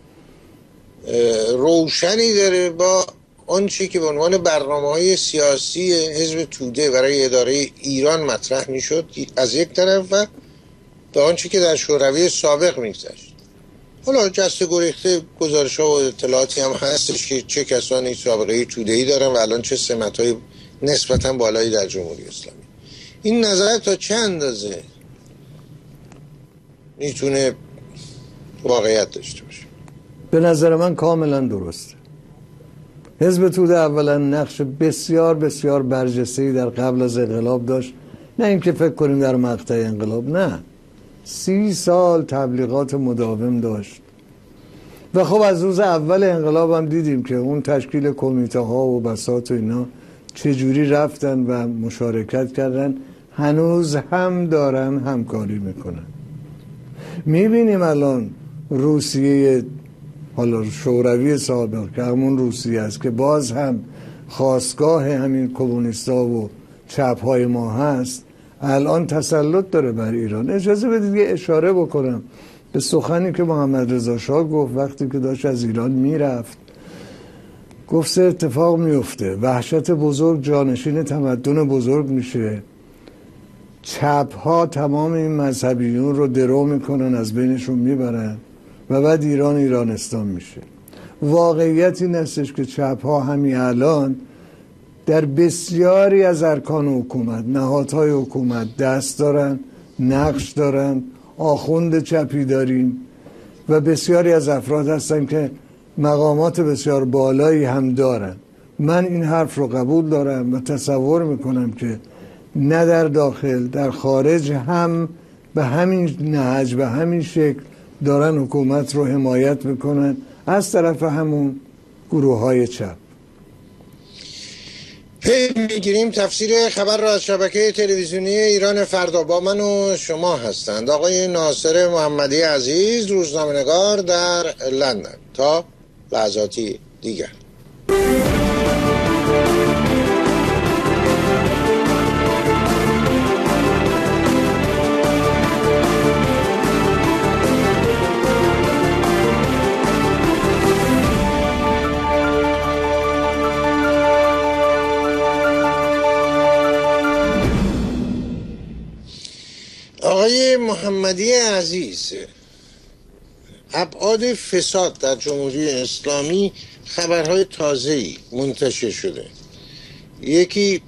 روشنی داره با آنچه که به عنوان برنامه‌های سیاسی حزب توده برای اداره ایران مطرح می‌شد از یک طرف و به آنچه که در شوروی سابق می‌گذشت. حالا جسته گریخته گزارش‌ها و اطلاعاتی هم هستش که چه کسانی سابقه توده‌ای دارن و الان چه سمت‌های نسبتاً بالایی در جمهوری اسلامی. این نظر تا چه اندازه میتونه واقعیت داشته باشه؟ به نظر من کاملا درسته. حزب توده اولا نقش بسیار بسیار برجسته‌ای در قبل از انقلاب داشت، نه اینکه فکر کنیم در مقطع انقلاب، نه، 30 سال تبلیغات مداوم داشت و خب از روز اول انقلاب هم دیدیم که اون تشکیل کمیته ها و بساط و اینا چجوری رفتن و مشارکت کردن. هنوز هم دارن همکاری میکنن. میبینیم الان روسیه، حالا شوروی سابق که همون روسیه است که باز هم خاستگاه همین کمونیستا و چپ های ما هست، الان تسلط داره بر ایران. اجازه بدید یه اشاره بکنم به سخنی که محمد رضا شاه گفت وقتی که داشت از ایران میرفت. گفت سه اتفاق میفته: وحشت بزرگ جانشین تمدن بزرگ میشه، چپ ها تمام این مذهبیون رو درو میکنن، از بینشون میبرن، و بعد ایران ایرانستان میشه. واقعیت این هستش که چپ ها همین الان در بسیاری از ارکان حکومت، نهادهای حکومت دست دارن، نقش دارن، آخوند چپی داریم و بسیاری از افراد هستن که مقامات بسیار بالایی هم دارن. من این حرف رو قبول دارم و تصور میکنم که نه در داخل در خارج هم به همین نهج، به همین شکل دارن حکومت رو حمایت میکنن از طرف همون گروه های چپ. پی میگیریم تفسیر خبر را از شبکه تلویزیونی ایران فردا. با من و شما هستند آقای ناصر محمدی عزیز، روزنامه‌نگار در لندن. تا لحظاتی دیگر. آقای محمدی عزیز، ابعاد فساد در جمهوری اسلامی خبرهای تازه‌ای منتشر شده. یکی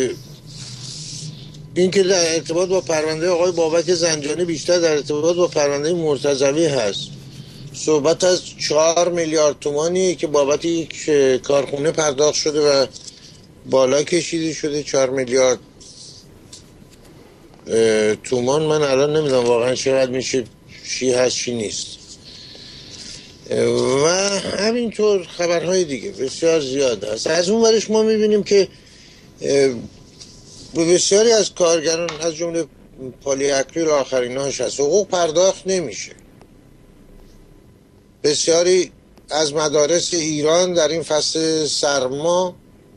این که در ارتباط با پرونده آقای بابک زنجانی، بیشتر در ارتباط با پرونده مرتضوی هست. صحبت از 4 میلیارد تومانی که بابت یک کارخونه پرداخت شده و بالا کشیده شده. 4 میلیارد تومان، من الان نمیدونم واقعا چقدر میشه، چی هست چی نیست. و همینطور خبرهای دیگه بسیار زیاد هست. از اون ورش ما میبینیم که بسیاری از کارگران از جمله پالی اکریل آخریناش هست، حقوق پرداخت نمیشه. بسیاری از مدارس ایران در این فصل سرما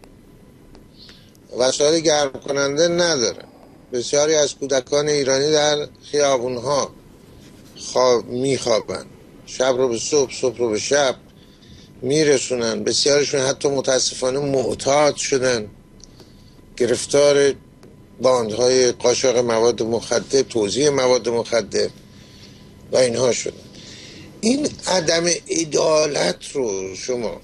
وسایل گرم کننده ندارن. بسیاری از کودکان ایرانی در خیابونها میخوابن، شب رو به صبح، صبح رو به شب میرسونن. بسیارشون حتی متاسفانه معتاد شدن، گرفتار باندهای قاچاق مواد مخدر، توزیع مواد مخدر و اینها شدن. این عدم عدالت رو شما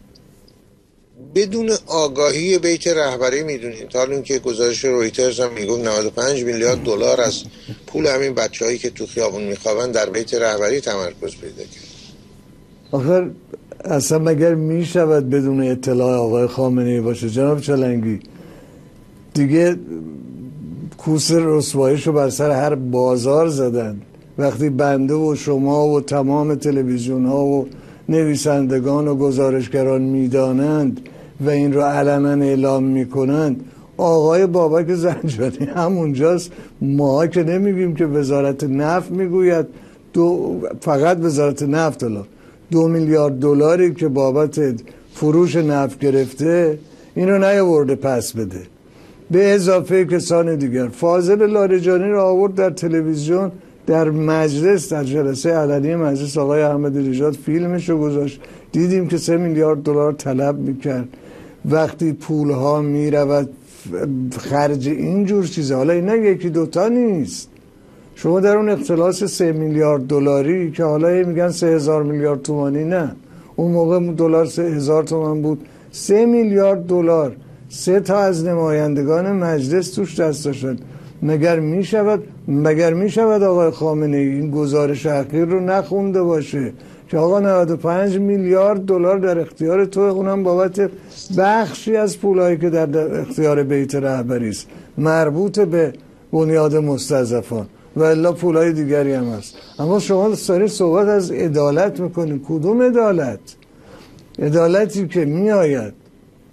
بدون آگاهی بیت رهبری میدونید. تا الان که گزارش رویترز هم میگفت 95 میلیارد دلار از پول همین بچه‌هایی که تو خیابون میخوابن در بیت رهبری تمرکز پیدا کرد. آخر اصلا مگر میشود بدون اطلاع آقای خامنه‌ای باشه؟ جناب چلنگی، دیگه کوس رسواییشو بر سر هر بازار زدن. وقتی بنده و شما و تمام تلویزیون ها و نویسندگان و گزارشگران میدانند و این رو علنا اعلام میکنند، آقای بابک زنجانی همونجاست. ما که نمیگیم که وزارت نفت میگوید فقط وزارت نفت 2 میلیارد دلاری که بابت فروش نفت گرفته اینو نیاورده پس بده. به اضافه کسان دیگر. فاضل لاریجانی رو آورد در تلویزیون، در مجلس، در جلسه علنی مجلس آقای احمدی نژاد فیلمشو گذاشت. دیدیم که 3 میلیارد دلار طلب میکرد. وقتی پولها میرود خرج اینجور چیزه، حالا اینا یکی دوتا نیست، شما در اون اختلاس 3 میلیارد دلاری که حالا میگن 3000 میلیارد تومانی، نه اون موقع دلار 3000 تومان بود، 3 میلیارد دلار 3 تا از نمایندگان مجلس توش دست داشتن. مگر میشود آقای خامنه ای این گزارش اخیر رو نخونده باشه که آقا 95 میلیارد دلار در اختیار تو، اونم بابت بخشی از پولایی که در اختیار بیت رهبری است مربوط به بنیاد مستضعفان و الا پولای دیگری هم هست. اما شما دارید صحبت از عدالت میکنید. کدوم عدالت؟ عدالتی که میآید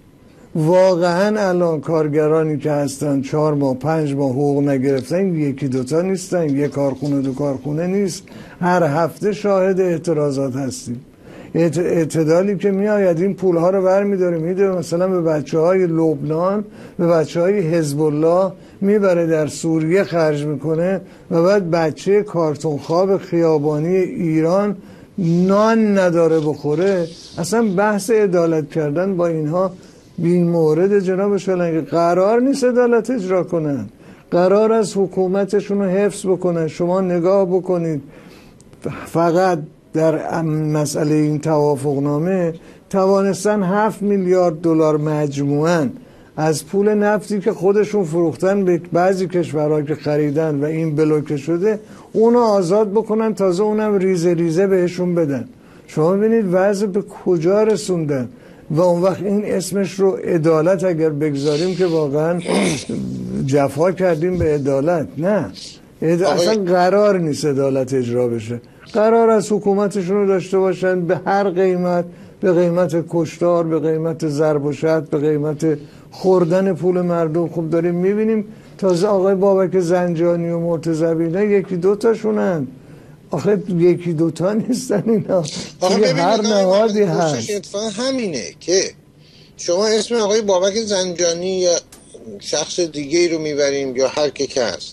واقعا الان کارگرانی که هستن 4 ماه 5 ماه حقوق نگرفتن یکی دوتا نیستن، یک کارخونه دو کارخونه نیست. هر هفته شاهد اعتراضات هستیم. اعتدالی که می آید این پولها رو برمی‌داره میده مثلا به بچه‌های لبنان، به بچه‌های حزب الله میبره در سوریه خرج میکنه و بعد بچه کارتون خواب خیابانی ایران نان نداره بخوره. اصلا بحث عدالت کردن با اینها بی مورد جناب شلنگ. قرار نیست عدالت اجرا کنن، قرار از حکومتشون رو حفظ بکنن. شما نگاه بکنید فقط در مسئله این توافقنامه توانستن 7 میلیارد دلار مجموعاً از پول نفتی که خودشون فروختن به بعضی کشورها که خریدن و این بلوکه شده اونو آزاد بکنن، تازه اونم ریزه ریزه بهشون بدن. شما ببینید وضع به کجا رسوندن. و اون وقت این اسمش رو عدالت اگر بگذاریم که واقعا جفا کردیم به عدالت. نه، اصلا قرار نیست عدالت اجرا بشه. قرار از حکومتشون رو داشته باشن به هر قیمت، به قیمت کشتار، به قیمت ضرب و شتم، به قیمت خوردن پول مردم. خوب داریم میبینیم تازه آقای بابک زنجانی و مرتضی بینا یکی دوتاشونن. آخه یکی دوتا نیستن اینا، هر نهادی هست. اتفاقا همینه که شما اسم آقای بابک زنجانی یا شخص دیگه رو میبریم یا هر که هست،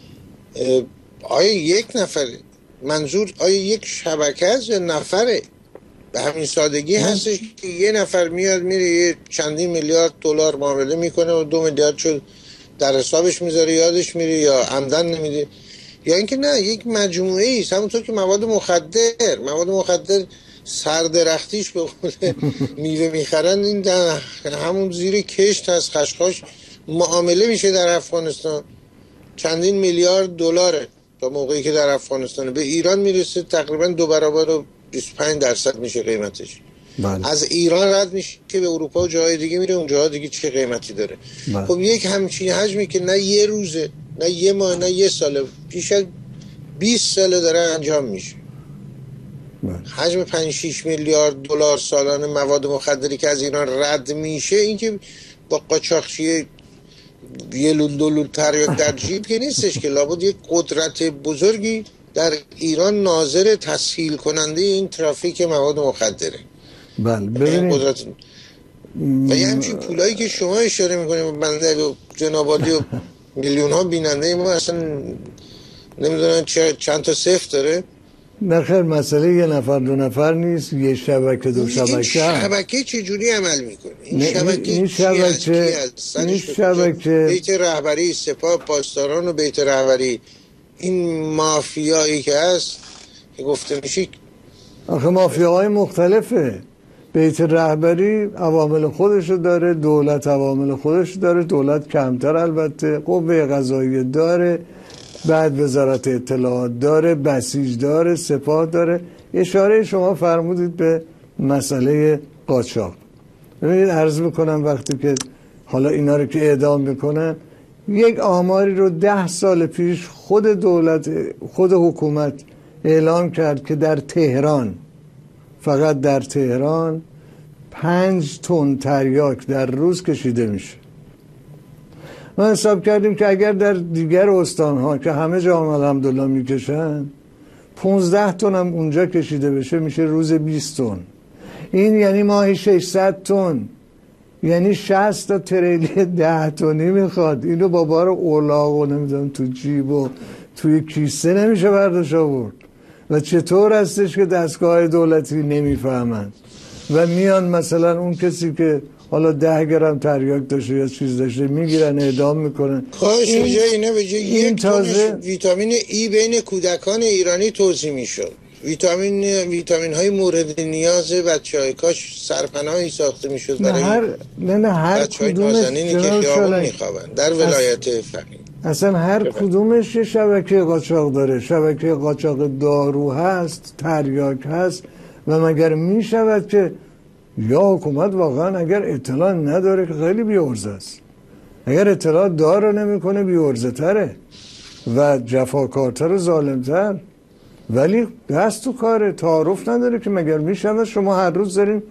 آیا یک نفره؟ منظور آیا یک شبکه هست یا نفره؟ به همین سادگی هستش که یه نفر میاد میره یه چندین میلیارد دلار معامله میکنه و 2 میلیارد شد در حسابش میذاره یادش میره یا عمدن نمیده، یا اینکه نه یک مجموعه است. همونطور که مواد مخدر سردرختیش به قول میوه میخرن، این همون زیر کشت از خشخاش معامله میشه در افغانستان. چندین میلیارد دلاره تا موقعی که در افغانستان به ایران میرسه تقریبا 2 برابر و 25% میشه قیمتش. بله. از ایران رد میشه که به اروپا و جاهای دیگه میره، اون جاها دیگه چه قیمتی داره. بله. خب یک همچین حجمی که نه یه روزه نه یه ماه نه یه ساله، پیش از 20 ساله داره انجام میشه. بله. حجم 5-6 میلیارد دلار سالانه مواد مخدری که از ایران رد میشه، این که با قاچاقچی یه لول تریاک در جیب که نیستش که لابد یک قدرت بزرگی در ایران ناظر تسهیل کننده این ترافیک مواد مخدره. بله ببینید قدرت و یه همچین پولایی که شما اشاره میکنیم بنده و جناب عالی و میلیون ها بیننده ما اصلا نمیدونن چند تا صفر داره. نخیر، مسئله یه نفر دو نفر نیست، یه شبکه دو شبکه. این شبکه چجوری عمل میکنه؟ این شبکه بیت رهبری سپاه پاسداران و بیت رهبری این مافیایی که هست که گفته میشه، آخه مافیاهای مختلفه. بیت رهبری عوامل خودشو داره، دولت عوامل خودشو داره، دولت کمتر البته، قوه قضاییه داره، بعد وزارت اطلاعات داره، بسیج داره، سپاه داره. اشاره شما فرمودید به مسئله قاچاق. ببینید عرض میکنم وقتی که حالا اینا رو که اعدام میکنن، یک آماری رو 10 سال پیش خود دولت، خود حکومت اعلام کرد که در تهران، فقط در تهران 5 تن تریاک در روز کشیده میشه. ما حساب کردیم که اگر در دیگر استانها که همه جا هم الحمدلله میکشن 15 تن هم اونجا کشیده بشه، میشه روز 20 تن. این یعنی ماهی 600 تن، یعنی 60 تا تریلی 10 تنی میخواد. اینو با بار اولاغ و نمیدونم تو جیب و توی کیسه نمیشه برداشت آورد. و چطور هستش که دستگاه دولتی نمیفهمند و میان مثلا اون کسی که حالا 10 گرم تریاک داشته یا چیز داشته میگیرن اعدام میکنن. کاش اینجا اینا به جای یک تازه ویتامین ای بین کودکان ایرانی توزیع میشد. ویتامین های مورد نیاز بچهای، کاش سرپناهی ساخته میشد برای هر کدومش که خیابون میخوابن در ولایت فقیه. اصلا هر کدومش یه شبکه قاچاق داره. شبکه قاچاق دارو هست، تریاک هست. و مگر میشود که یا حکومت واقعا اگر اطلاع نداره که خیلی بی‌عرضه است، اگر اطلاع داره نمیکنه بی‌عرضه تره و جفاکارتر و ظالمتر، ولی دست تو کاره، تعارف نداره که مگر میشود شما هر روز دارین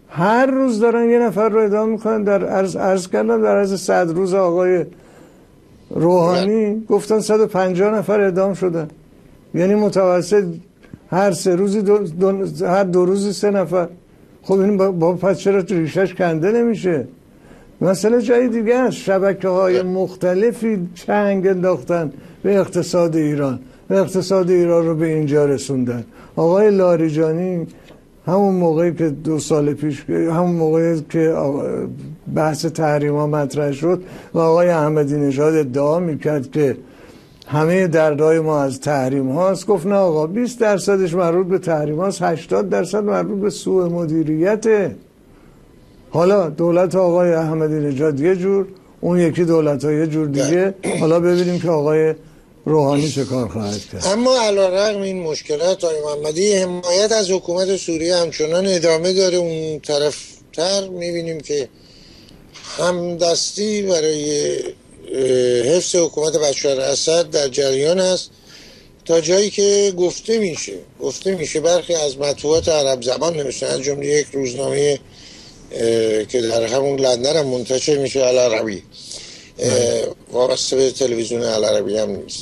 هر روز دارن یه نفر رو اعدام میکنن. در عرض کردم در عرض 100 روز آقای روحانی گفتن 150 نفر اعدام شدن، یعنی متوسط هر 3 روزی هر 2 روزی 3 نفر. خب این با پس چرا ریشش کنده نمیشه؟ مسئله جای دیگه است. شبکه‌های مختلفی چنگ انداختن به اقتصاد ایران و اقتصاد ایران رو به اینجا رسوندن. آقای لاریجانی همون موقعی که 2 سال پیش، همون موقعی که بحث تحریم ها مطرح شد و آقای احمدی نژاد ادعا میکرد که همه دردهای ما از تحریم هاست، گفت نه آقا 20% مربوط به تحریم هاست، 80% مربوط به سوء مدیریته. حالا دولت آقای احمدی نژاد یه جور، اون یکی دولت ها یه جور دیگه. حالا ببینیم که آقای روحانی چه کار خواهد کرد. اما علیرغم این مشکلات آقای محمدی، حمایت از حکومت سوریه همچنان ادامه داره. اون طرفتر میبینیم که همدستی برای حفظ حکومت بشار اسد در جریان است، تا جایی که گفته میشه برخی از مطبوعات عرب زبان نوشتن، از جمله یک روزنامه که در همون لندن هم منتشر میشه، العربی، وابسته به تلویزیون العربی هم نیست،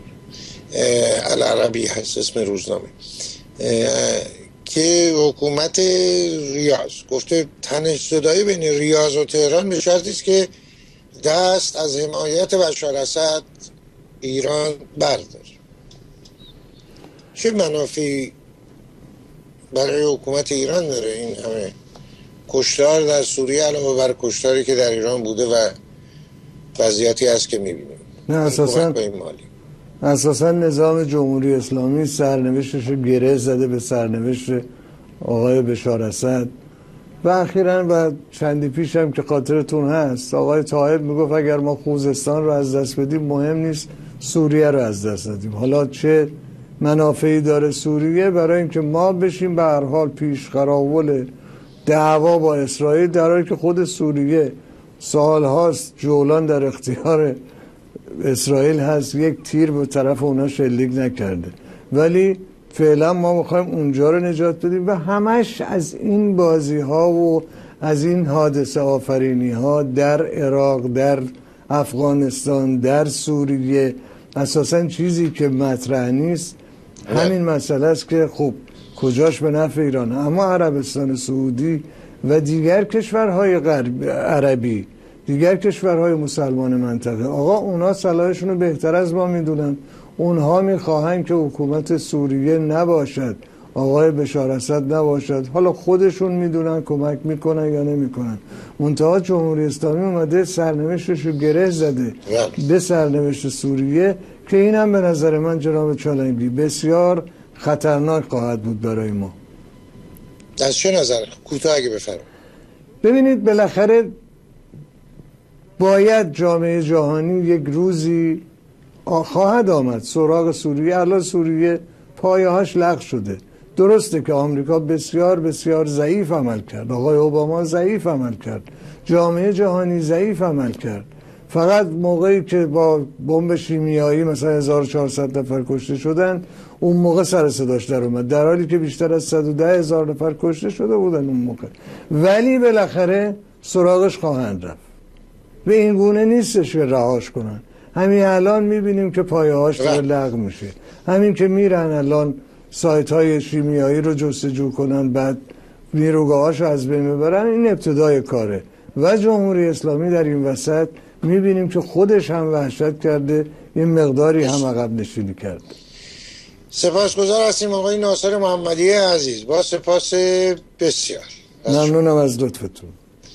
العربی هست اسم روزنامه، که حکومت ریاض گفته تنش زدایی بین ریاض و تهران به شرطی است که دست از حمایت بشار اسد ایران بردار. چه منافعی برای حکومت ایران داره این همه کشتار در سوریه علاوه بر کشتاری که در ایران بوده و وضعیتی هست که میبینیم؟ نه، اساسا نظام جمهوری اسلامی سرنوشتش رو گره زده به سرنوشت آقای بشار اسد و اخیراً و چندی پیش هم که خاطرتون هست آقای طاهر میگفت اگر ما خوزستان رو از دست بدیم مهم نیست سوریه رو از دست بدیم. حالا چه منافعی داره سوریه؟ برای اینکه ما بشیم به هر حال پیش خراول دعوا با اسرائیل، در حالی که خود سوریه سالهاست جولان در اختیار اسرائیل هست، یک تیر به طرف اونا شلیک نکرده، ولی فعلا ما میخوایم اونجا رو نجات بدیم و همش از این بازی ها و از این حادثه آفرینی ها در عراق، در افغانستان، در سوریه اساسا چیزی که مطرح نیست همین مسئله است که خب کجاش به نفع ایران. اما عربستان سعودی و دیگر کشورهای عربی، دیگر کشورهای مسلمان منطقه، آقا اونا صلاحشون رو بهتر از ما میدونن. اونها میخواهن که حکومت سوریه نباشد، آقای بشار اسد نباشد. حالا خودشون میدونن کمک میکنن یا نمیکنن. منتها جمهوری اسلامی اومده سرنوشتش رو گره زده به سرنوشت سوریه که اینم به نظر من جناب چالنگی بسیار خطرناک خواهد بود برای ما. از چه نظر؟ کوتاه اگه بفرمایید. ببینید بالاخره باید جامعه جهانی یک روزی خواهد آمد سراغ سوریه. الان سوریه پایه‌هاش لغو شده. درسته که آمریکا بسیار بسیار ضعیف عمل کرد، آقای اوباما ضعیف عمل کرد، جامعه جهانی ضعیف عمل کرد. فقط موقعی که با بمب شیمیایی مثلا 1400 نفر کشته شدن اون موقع سر صداش در اومد، در حالی که بیشتر از 110,000 نفر کشته شده بودن اون موقع. ولی بالاخره سراغش خواهند رفت. به این گونه نیستش که رهاش کنن. همین الان میبینیم که پایه‌هاش داره لغو میشه. همین که میرن الان سایت های شیمیایی رو جستجو کنن، بعد نیروگاهاش رو از بین ببرن، این ابتدای کاره. و جمهوری اسلامی در این وسط میبینیم که خودش هم وحشت کرده، یه مقداری هم عقب نشینی کرده. سپاسگزار هستیم آقای ناصر محمدی عزیز، با سپاس بسیار. ممنونم از لطفتون.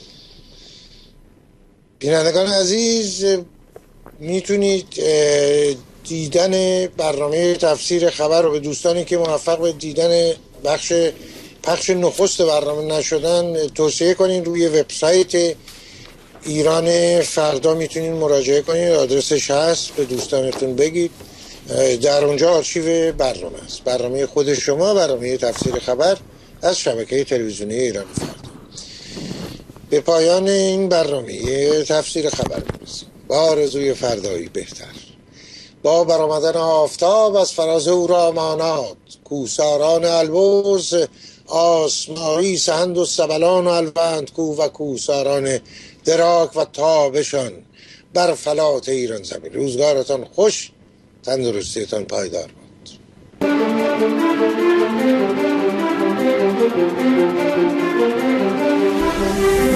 بینندگان عزیز، میتونید دیدن برنامه تفسیر خبر رو به دوستانی که موفق به دیدن پخش نخست برنامه نشدن توصیه کنین. روی وبسایت ایران فردا میتونین مراجعه کنین، آدرسش هست، به دوستانتون بگید. در اونجا آرشیو برنامه است، برنامه خود شما، برنامه تفسیر خبر از شبکه تلویزیونی ایران فردا. به پایان این برنامه تفسیر خبر میرسیم با آرزوی فردایی بهتر. با برآمدن آفتاب از فراز او را ماناد، کوساران البرز آسمایی سهند و سبلان و الوند کو و کوساران دراک و تابشان بر فلات ایران زمین. روزگارتان خوش، تندرستیتان پایدار باد.